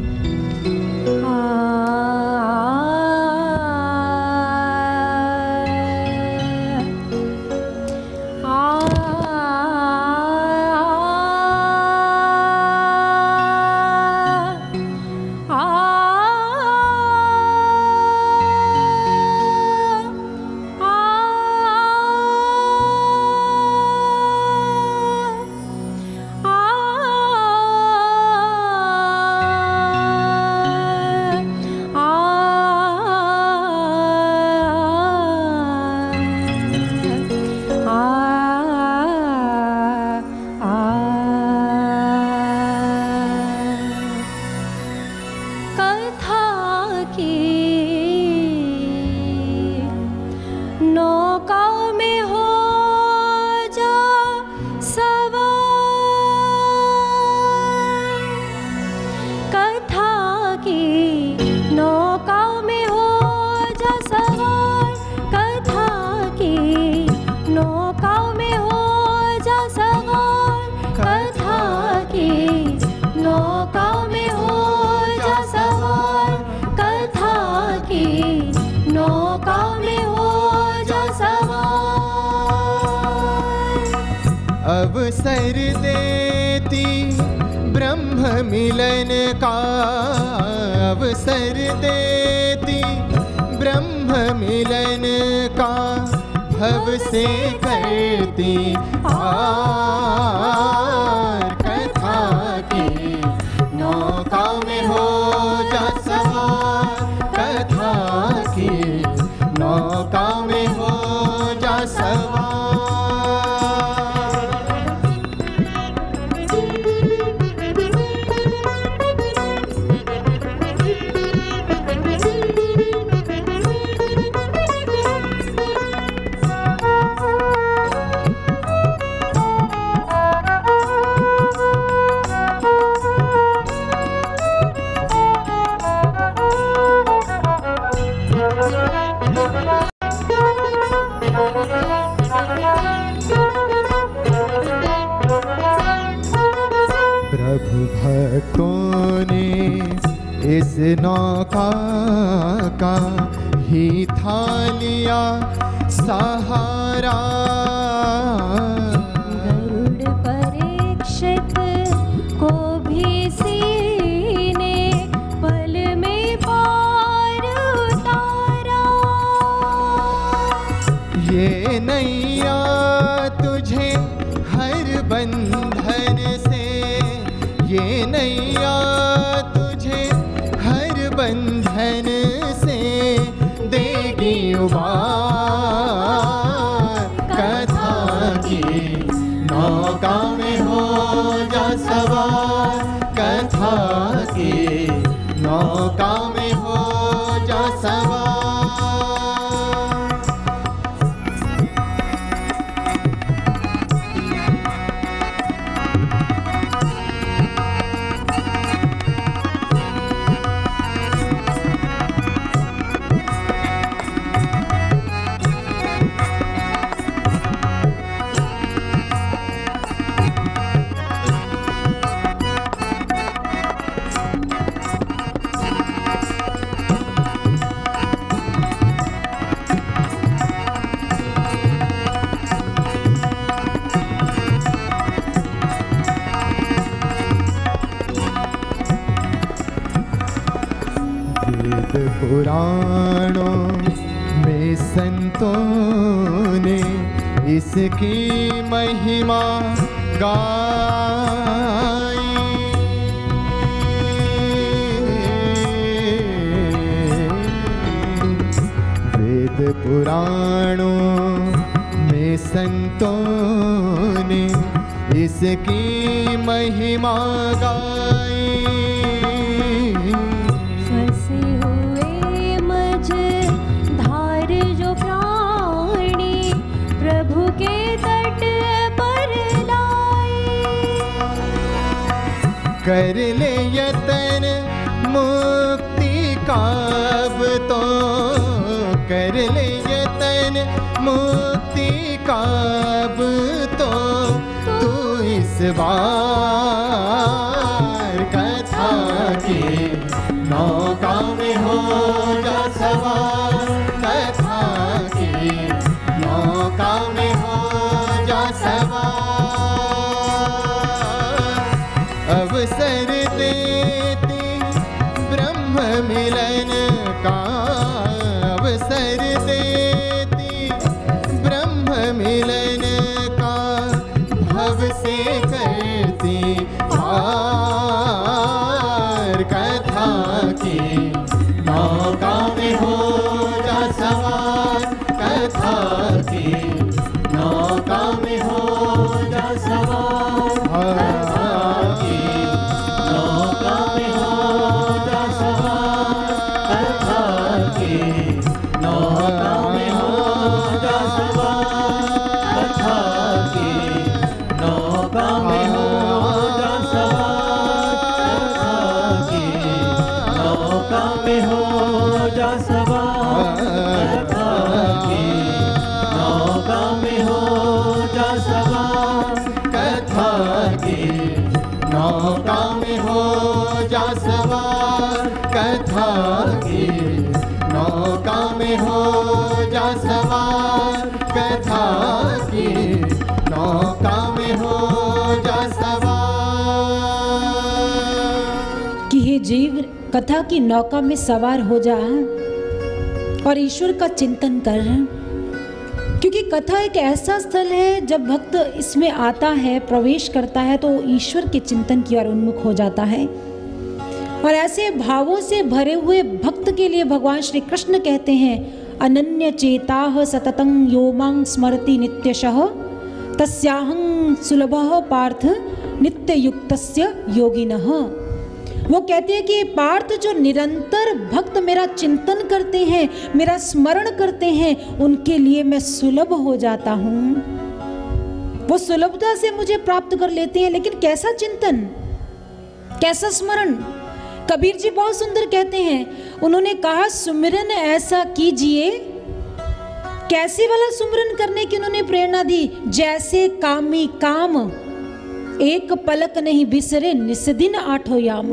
[SPEAKER 7] अवसर देती ब्रह्म मिलन का, अवसर देती ब्रह्म मिलन का, भव से करती पार कथा की नौका में हो जा सवार, कथा की नौका में हो जा सवार। प्रभु भक्तों ने इस नौका का ही था लिया सहारा,
[SPEAKER 5] गरुड़ परीक्षित को भी सीने पल में पार उतारा।
[SPEAKER 7] ये नैया तुझे हर बंधन से, ये नैया तुझे हर बंधन से देगी उबार, कथा की नौका में हो जा सवार, कथा की नौका में हो जा सवार। पुराणों में संतों ने इसकी महिमा गाई, वेद पुराणों में संतों ने इसकी महिमा गाई।
[SPEAKER 5] फंसे हुए मझ धार जो प्राणी प्रभु के तट पर लाए।
[SPEAKER 7] कर ले यतन मुक्ति का अब तो, कर ले यतन मुक्ति का अब तो, तू इस बार कथा की नौका में हो जा सवार। कथा की नौका में हो जा सवार। अवसर देती ब्रह्म मिलन का, अवसर देती ब्रह्म मिलन का, भव से करती पार। कथा की नौका में हो जा सवार। कथा की नौका में हो जा सवार। कथा की नौका में हो जा सवार। कथा की नौका में हो जा सवार। कथा की नौका में हो जा सवार। कथा की नौका में हो जा सवार। कथा की नौका में हो जा सवार। कथा की नौका में हो जा सवार। कथा की नौका में हो जा सवार। कथा की नौका में हो जा सवार।
[SPEAKER 6] कि हे जीव, कथा की नौका में सवार हो जा और ईश्वर का चिंतन कर। क्योंकि कथा एक ऐसा स्थल है, जब भक्त इसमें आता है, प्रवेश करता है, तो ईश्वर के चिंतन की ओर उन्मुख हो जाता है। और ऐसे भावों से भरे हुए भक्त के लिए भगवान श्री कृष्ण कहते हैं, अनन्य चेताः सततं यो मां स्मरति नित्यशः तस्याहं सुलभः पार्थ नित्ययुक्तस्य योगिनः। वो कहते हैं कि पार्थ जो निरंतर भक्त मेरा चिंतन करते हैं, मेरा स्मरण करते हैं, उनके लिए मैं सुलभ हो जाता हूँ। वो सुलभता से मुझे प्राप्त कर लेते हैं। लेकिन कैसा चिंतन, कैसा स्मरण? कबीर जी बहुत सुंदर कहते हैं, उन्होंने कहा सुमिरन ऐसा कीजिए। कैसे वाला सुमिरन करने की उन्होंने प्रेरणा दी? जैसे कामी काम एक पलक नहीं बिसरे निस्दिन आठो याम।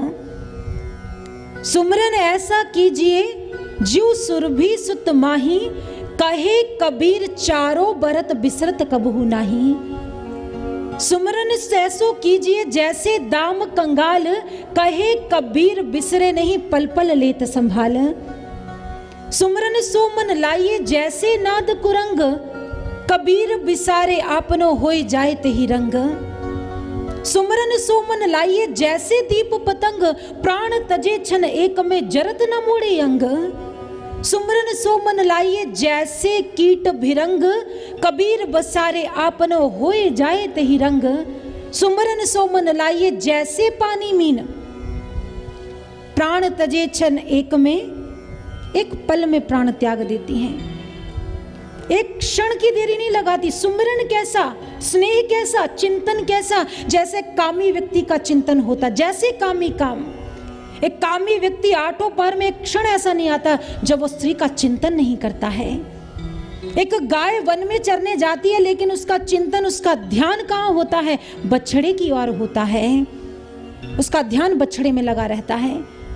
[SPEAKER 6] सुमिरन ऐसा कीजिए ज्यू सुरभि सुत माही, कहे कबीर चारों बरत बिसरत कबहू नाही। सुमिरन ऐसो कीजिए जैसे दाम कंगाल, कहे कबीर बिसरे नहीं पल पल लेत संभाल। सुमिरन सो मन लाइए जैसे नाद कुरंग, कबीर बिसारे आपनो होए जाए तेहि रंग। सुमरन सो मन लाइए जैसे दीप पतंग, प्राण तजे छन एक में जरत न मोड़े अंग। सुमरन सो मन लाइए जैसे कीट भिरंग, कबीर बसारे आपनो होए जाए तेहि रंग। सुमरन सो मन लाइए जैसे पानी मीन, प्राण तजे छन एक में, एक पल में प्राण त्याग देती हैं। एक क्षण की देरी नहीं लगाती। सुमिरन कैसा, स्नेह कैसा, चिंतन कैसा? जैसे कामी व्यक्ति का चिंतन होता, जैसे कामी काम। एक कामी व्यक्ति आठों पहर में एक क्षण ऐसा नहीं आता जब वो स्त्री का चिंतन नहीं करता है। एक गाय वन में चरने जाती है, लेकिन उसका चिंतन, उसका ध्यान कहाँ होता है? बछड़े की ओर होता है। उसका ध्यान बछड़े में लगा रहता है।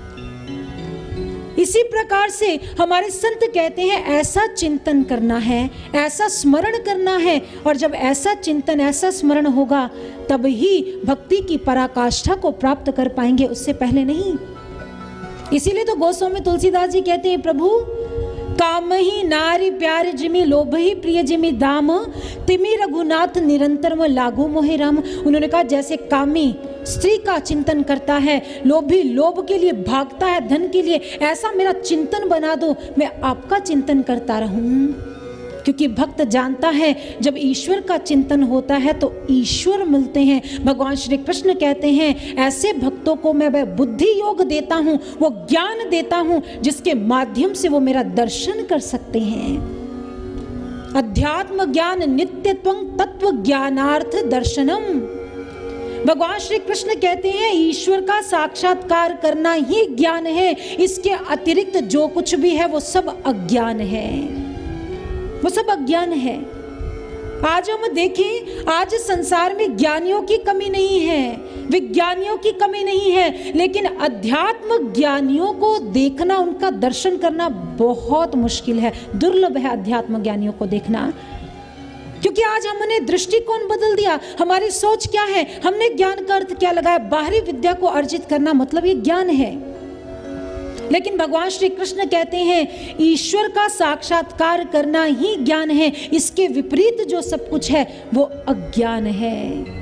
[SPEAKER 6] इसी प्रकार से हमारे संत कहते हैं ऐसा चिंतन करना है, ऐसा स्मरण करना है। और जब ऐसा चिंतन, ऐसा स्मरण होगा, तब ही भक्ति की पराकाष्ठा को प्राप्त कर पाएंगे, उससे पहले नहीं। इसीलिए तो गोस्वामी तुलसीदास जी कहते हैं, प्रभु काम ही नारी प्यार जिमी, लोभ ही प्रिय जिमी दाम, तिमी रघुनाथ निरंतर में लागू मोहे राम। उन्होंने कहा जैसे कामी स्त्री का चिंतन करता है, लोभी लोभ के लिए भागता है, धन के लिए, ऐसा मेरा चिंतन बना दो, मैं आपका चिंतन करता रहूं। क्योंकि भक्त जानता है जब ईश्वर का चिंतन होता है तो ईश्वर मिलते हैं। भगवान श्री कृष्ण कहते हैं ऐसे भक्तों को मैं वह बुद्धि योग देता हूँ, वो ज्ञान देता हूँ जिसके माध्यम से वो मेरा दर्शन कर सकते हैं। अध्यात्म ज्ञान नित्यत्वं तत्व ज्ञानार्थ दर्शनम। भगवान श्री कृष्ण कहते हैं ईश्वर का साक्षात्कार करना ही ज्ञान है, इसके अतिरिक्त जो कुछ भी है वो सब अज्ञान है, वो सब अज्ञान है। आज हम देखें, आज संसार में ज्ञानियों की कमी नहीं है, विज्ञानियों की कमी नहीं है, लेकिन अध्यात्म ज्ञानियों को देखना, उनका दर्शन करना बहुत मुश्किल है, दुर्लभ है अध्यात्म ज्ञानियों को देखना। क्योंकि आज हमने दृष्टिकोण बदल दिया। हमारी सोच क्या है, हमने ज्ञान का अर्थ क्या लगाया, बाहरी विद्या को अर्जित करना मतलब ये ज्ञान है। लेकिन भगवान श्री कृष्ण कहते हैं ईश्वर का साक्षात्कार करना ही ज्ञान है, इसके विपरीत जो सब कुछ है वो अज्ञान है।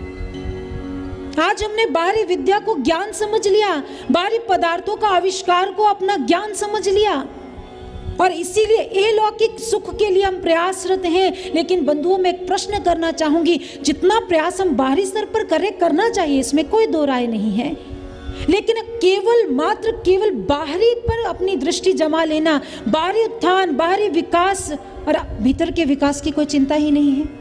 [SPEAKER 6] आज हमने बाहरी विद्या को ज्ञान समझ लिया, बाहरी पदार्थों का आविष्कार को अपना ज्ञान समझ लिया, और इसीलिए अलौकिक सुख के लिए हम प्रयासरत हैं। लेकिन बंधुओं, मैं एक प्रश्न करना चाहूंगी, जितना प्रयास हम बाहरी स्तर पर करें, करना चाहिए, इसमें कोई दो राय नहीं है, लेकिन केवल मात्र केवल बाहरी पर अपनी दृष्टि जमा लेना, बाहरी उत्थान, बाहरी विकास और भीतर के विकास की कोई चिंता ही नहीं है,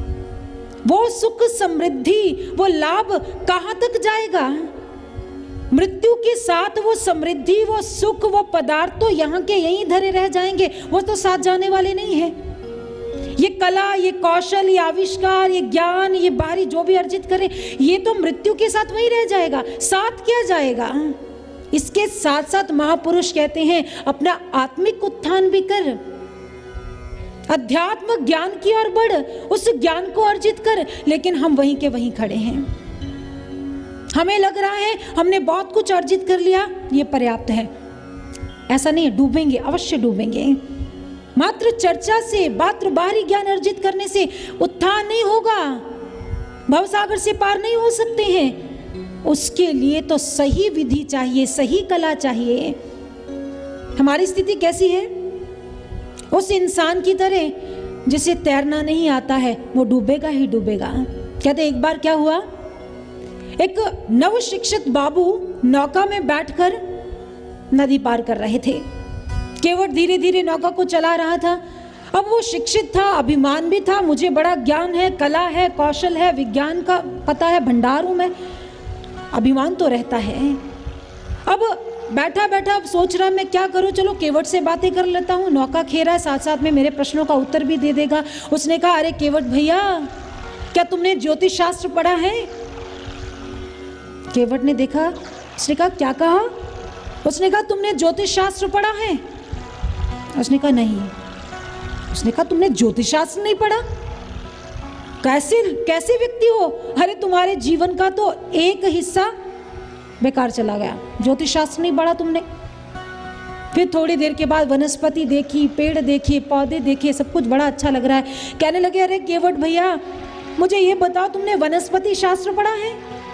[SPEAKER 6] वो सुख समृद्धि, वो लाभ कहां तक जाएगा? मृत्यु के साथ वो समृद्धि, वो सुख, वो पदार्थ तो यहाँ के यहीं धरे रह जाएंगे, वो तो साथ जाने वाले नहीं है। ये कला, ये कौशल, ये आविष्कार, ये ज्ञान, ये बाहरी जो भी अर्जित करे, ये तो मृत्यु के साथ वहीं रह जाएगा, साथ क्या जाएगा? इसके साथ साथ महापुरुष कहते हैं अपना आत्मिक उत्थान भी कर, अध्यात्म ज्ञान की ओर बढ़, उस ज्ञान को अर्जित कर। लेकिन हम वहीं के वहीं खड़े हैं। हमें लग रहा है हमने बहुत कुछ अर्जित कर लिया, ये पर्याप्त है। ऐसा नहीं, डूबेंगे, अवश्य डूबेंगे। मात्र चर्चा से, मात्र बाहरी ज्ञान अर्जित करने से उत्थान नहीं होगा, भवसागर से पार नहीं हो सकते हैं। उसके लिए तो सही विधि चाहिए, सही कला चाहिए। हमारी स्थिति कैसी है? उस इंसान की तरह जिसे तैरना नहीं आता है, वो डूबेगा ही डूबेगा। कहते एक बार क्या हुआ, एक नव शिक्षित बाबू नौका में बैठकर नदी पार कर रहे थे। केवट धीरे धीरे नौका को चला रहा था। अब वो शिक्षित था, अभिमान भी था, मुझे बड़ा ज्ञान है, कला है, कौशल है, विज्ञान का पता है, भंडार हूं मैं, अभिमान तो रहता है। अब बैठा बैठा अब सोच रहा मैं क्या करूं, चलो केवट से बातें कर लेता हूं, नौका खेरा है, साथ साथ में मेरे प्रश्नों का उत्तर भी दे देगा। उसने कहा, अरे केवट भैया, क्या तुमने ज्योतिष शास्त्र पढ़ा है? केवट ने देखा, उसने कहा, क्या कहा? उसने कहा, तुमने ज्योतिष शास्त्र पढ़ा है? उसने कहा, नहीं। उसने कहा, तुमने ज्योतिष शास्त्र नहीं पढ़ा? कैसे कैसे व्यक्ति हो? अरे तुम्हारे जीवन का तो एक हिस्सा बेकार चला गया, ज्योतिष शास्त्र नहीं पढ़ा तुमने। फिर थोड़ी देर के बाद वनस्पति देखी, पेड़ देखे, पौधे देखे, सब कुछ बड़ा अच्छा लग रहा है। कहने लगे, अरे केवट भैया, मुझे ये बताओ, तुमने वनस्पति शास्त्र पढ़ा है?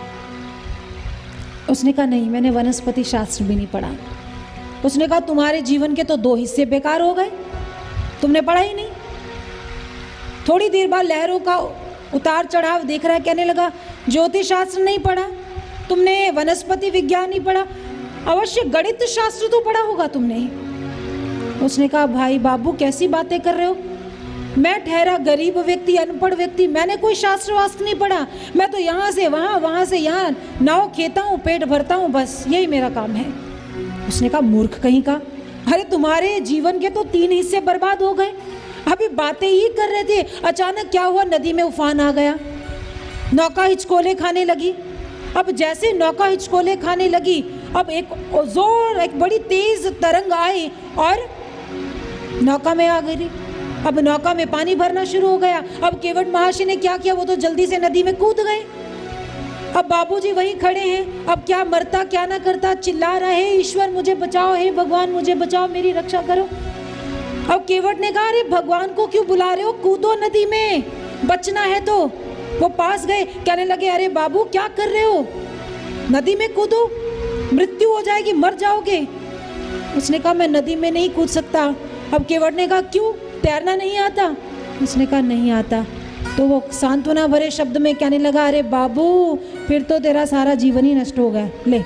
[SPEAKER 6] उसने कहा, नहीं, मैंने वनस्पति शास्त्र भी नहीं पढ़ा। उसने कहा, तुम्हारे जीवन के तो दो हिस्से बेकार हो गए, तुमने पढ़ा ही नहीं। थोड़ी देर बाद लहरों का उतार चढ़ाव देख रहा है, कहने लगा, ज्योतिष शास्त्र नहीं पढ़ा तुमने, वनस्पति विज्ञान नहीं पढ़ा, अवश्य गणित शास्त्र तो पढ़ा होगा तुमने। उसने कहा, भाई बाबू, कैसी बातें कर रहे हो? मैं ठहरा गरीब व्यक्ति, अनपढ़ व्यक्ति, मैंने कोई शास्त्र वास्त्र नहीं पढ़ा। मैं तो यहाँ से वहाँ, वहाँ से यहाँ नाव खेता हूँ, पेट भरता हूँ, बस यही मेरा काम है। उसने कहा, मूर्ख कहीं का, अरे तुम्हारे जीवन के तो तीन हिस्से बर्बाद हो गए। अभी बातें ही कर रहे थे, अचानक क्या हुआ, नदी में उफान आ गया, नौका हिचकोले खाने लगी। अब जैसे नौका हिचकोले खाने लगी, अब एक जोर, एक बड़ी तेज तरंग आई और नौका में आ गई। अब नौका में पानी भरना शुरू हो गया। अब केवट महाशय ने क्या किया, वो तो जल्दी से नदी में कूद गए। अब बाबूजी वहीं खड़े हैं, अब क्या मरता क्या ना करता, चिल्ला रहा है, ईश्वर मुझे बचाओ, हे भगवान मुझे बचाओ, मेरी रक्षा करो। अब केवट ने कहा, अरे भगवान को क्यों बुला रहे हो, कूदो नदी में, बचना है तो। वो पास गए, कहने लगे, अरे बाबू क्या कर रहे हो? नदी में कूदो, मृत्यु हो जाएगी, मर जाओगे। उसने कहा मैं नदी में नहीं कूद सकता। अब केवट ने कहा क्यों, तैरना नहीं आता? उसने कहा नहीं आता। तो वो सांत्वना भरे शब्द में कहने लगा, अरे बाबू फिर तो तेरा सारा जीवन ही नष्ट हो गया, ले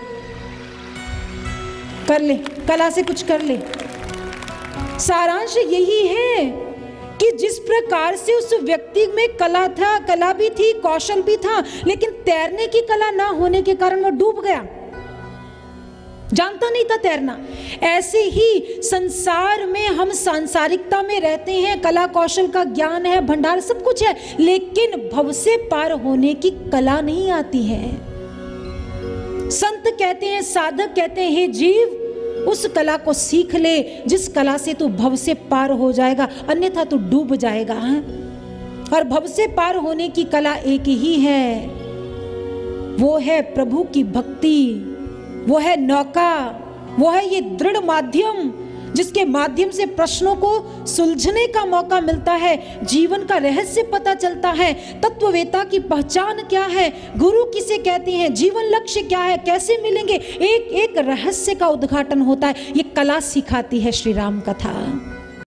[SPEAKER 6] कर ले, कला से कुछ कर ले। सारांश यही है कि जिस प्रकार से उस व्यक्ति में कला था, कला भी थी, कौशल भी था, लेकिन तैरने की कला ना होने के कारण वो डूब गया, जानता नहीं था तैरना। ऐसे ही संसार में हम सांसारिकता में रहते हैं, कला कौशल का ज्ञान है, भंडार सब कुछ है, लेकिन भव से पार होने की कला नहीं आती है। संत कहते हैं, साधक कहते हैं, हे जीव उस कला को सीख ले जिस कला से तू भव से पार हो जाएगा, अन्यथा तू डूब जाएगा। और भव से पार होने की कला एक ही है, वो है प्रभु की भक्ति, वो है नौका, वो है ये दृढ़ माध्यम जिसके माध्यम से प्रश्नों को सुलझने का मौका मिलता है, जीवन का रहस्य पता चलता है, तत्ववेता की पहचान क्या है, गुरु किसे कहते हैं, जीवन लक्ष्य क्या है, कैसे मिलेंगे, एक एक रहस्य का उद्घाटन होता है। ये कला सिखाती है श्री राम कथा।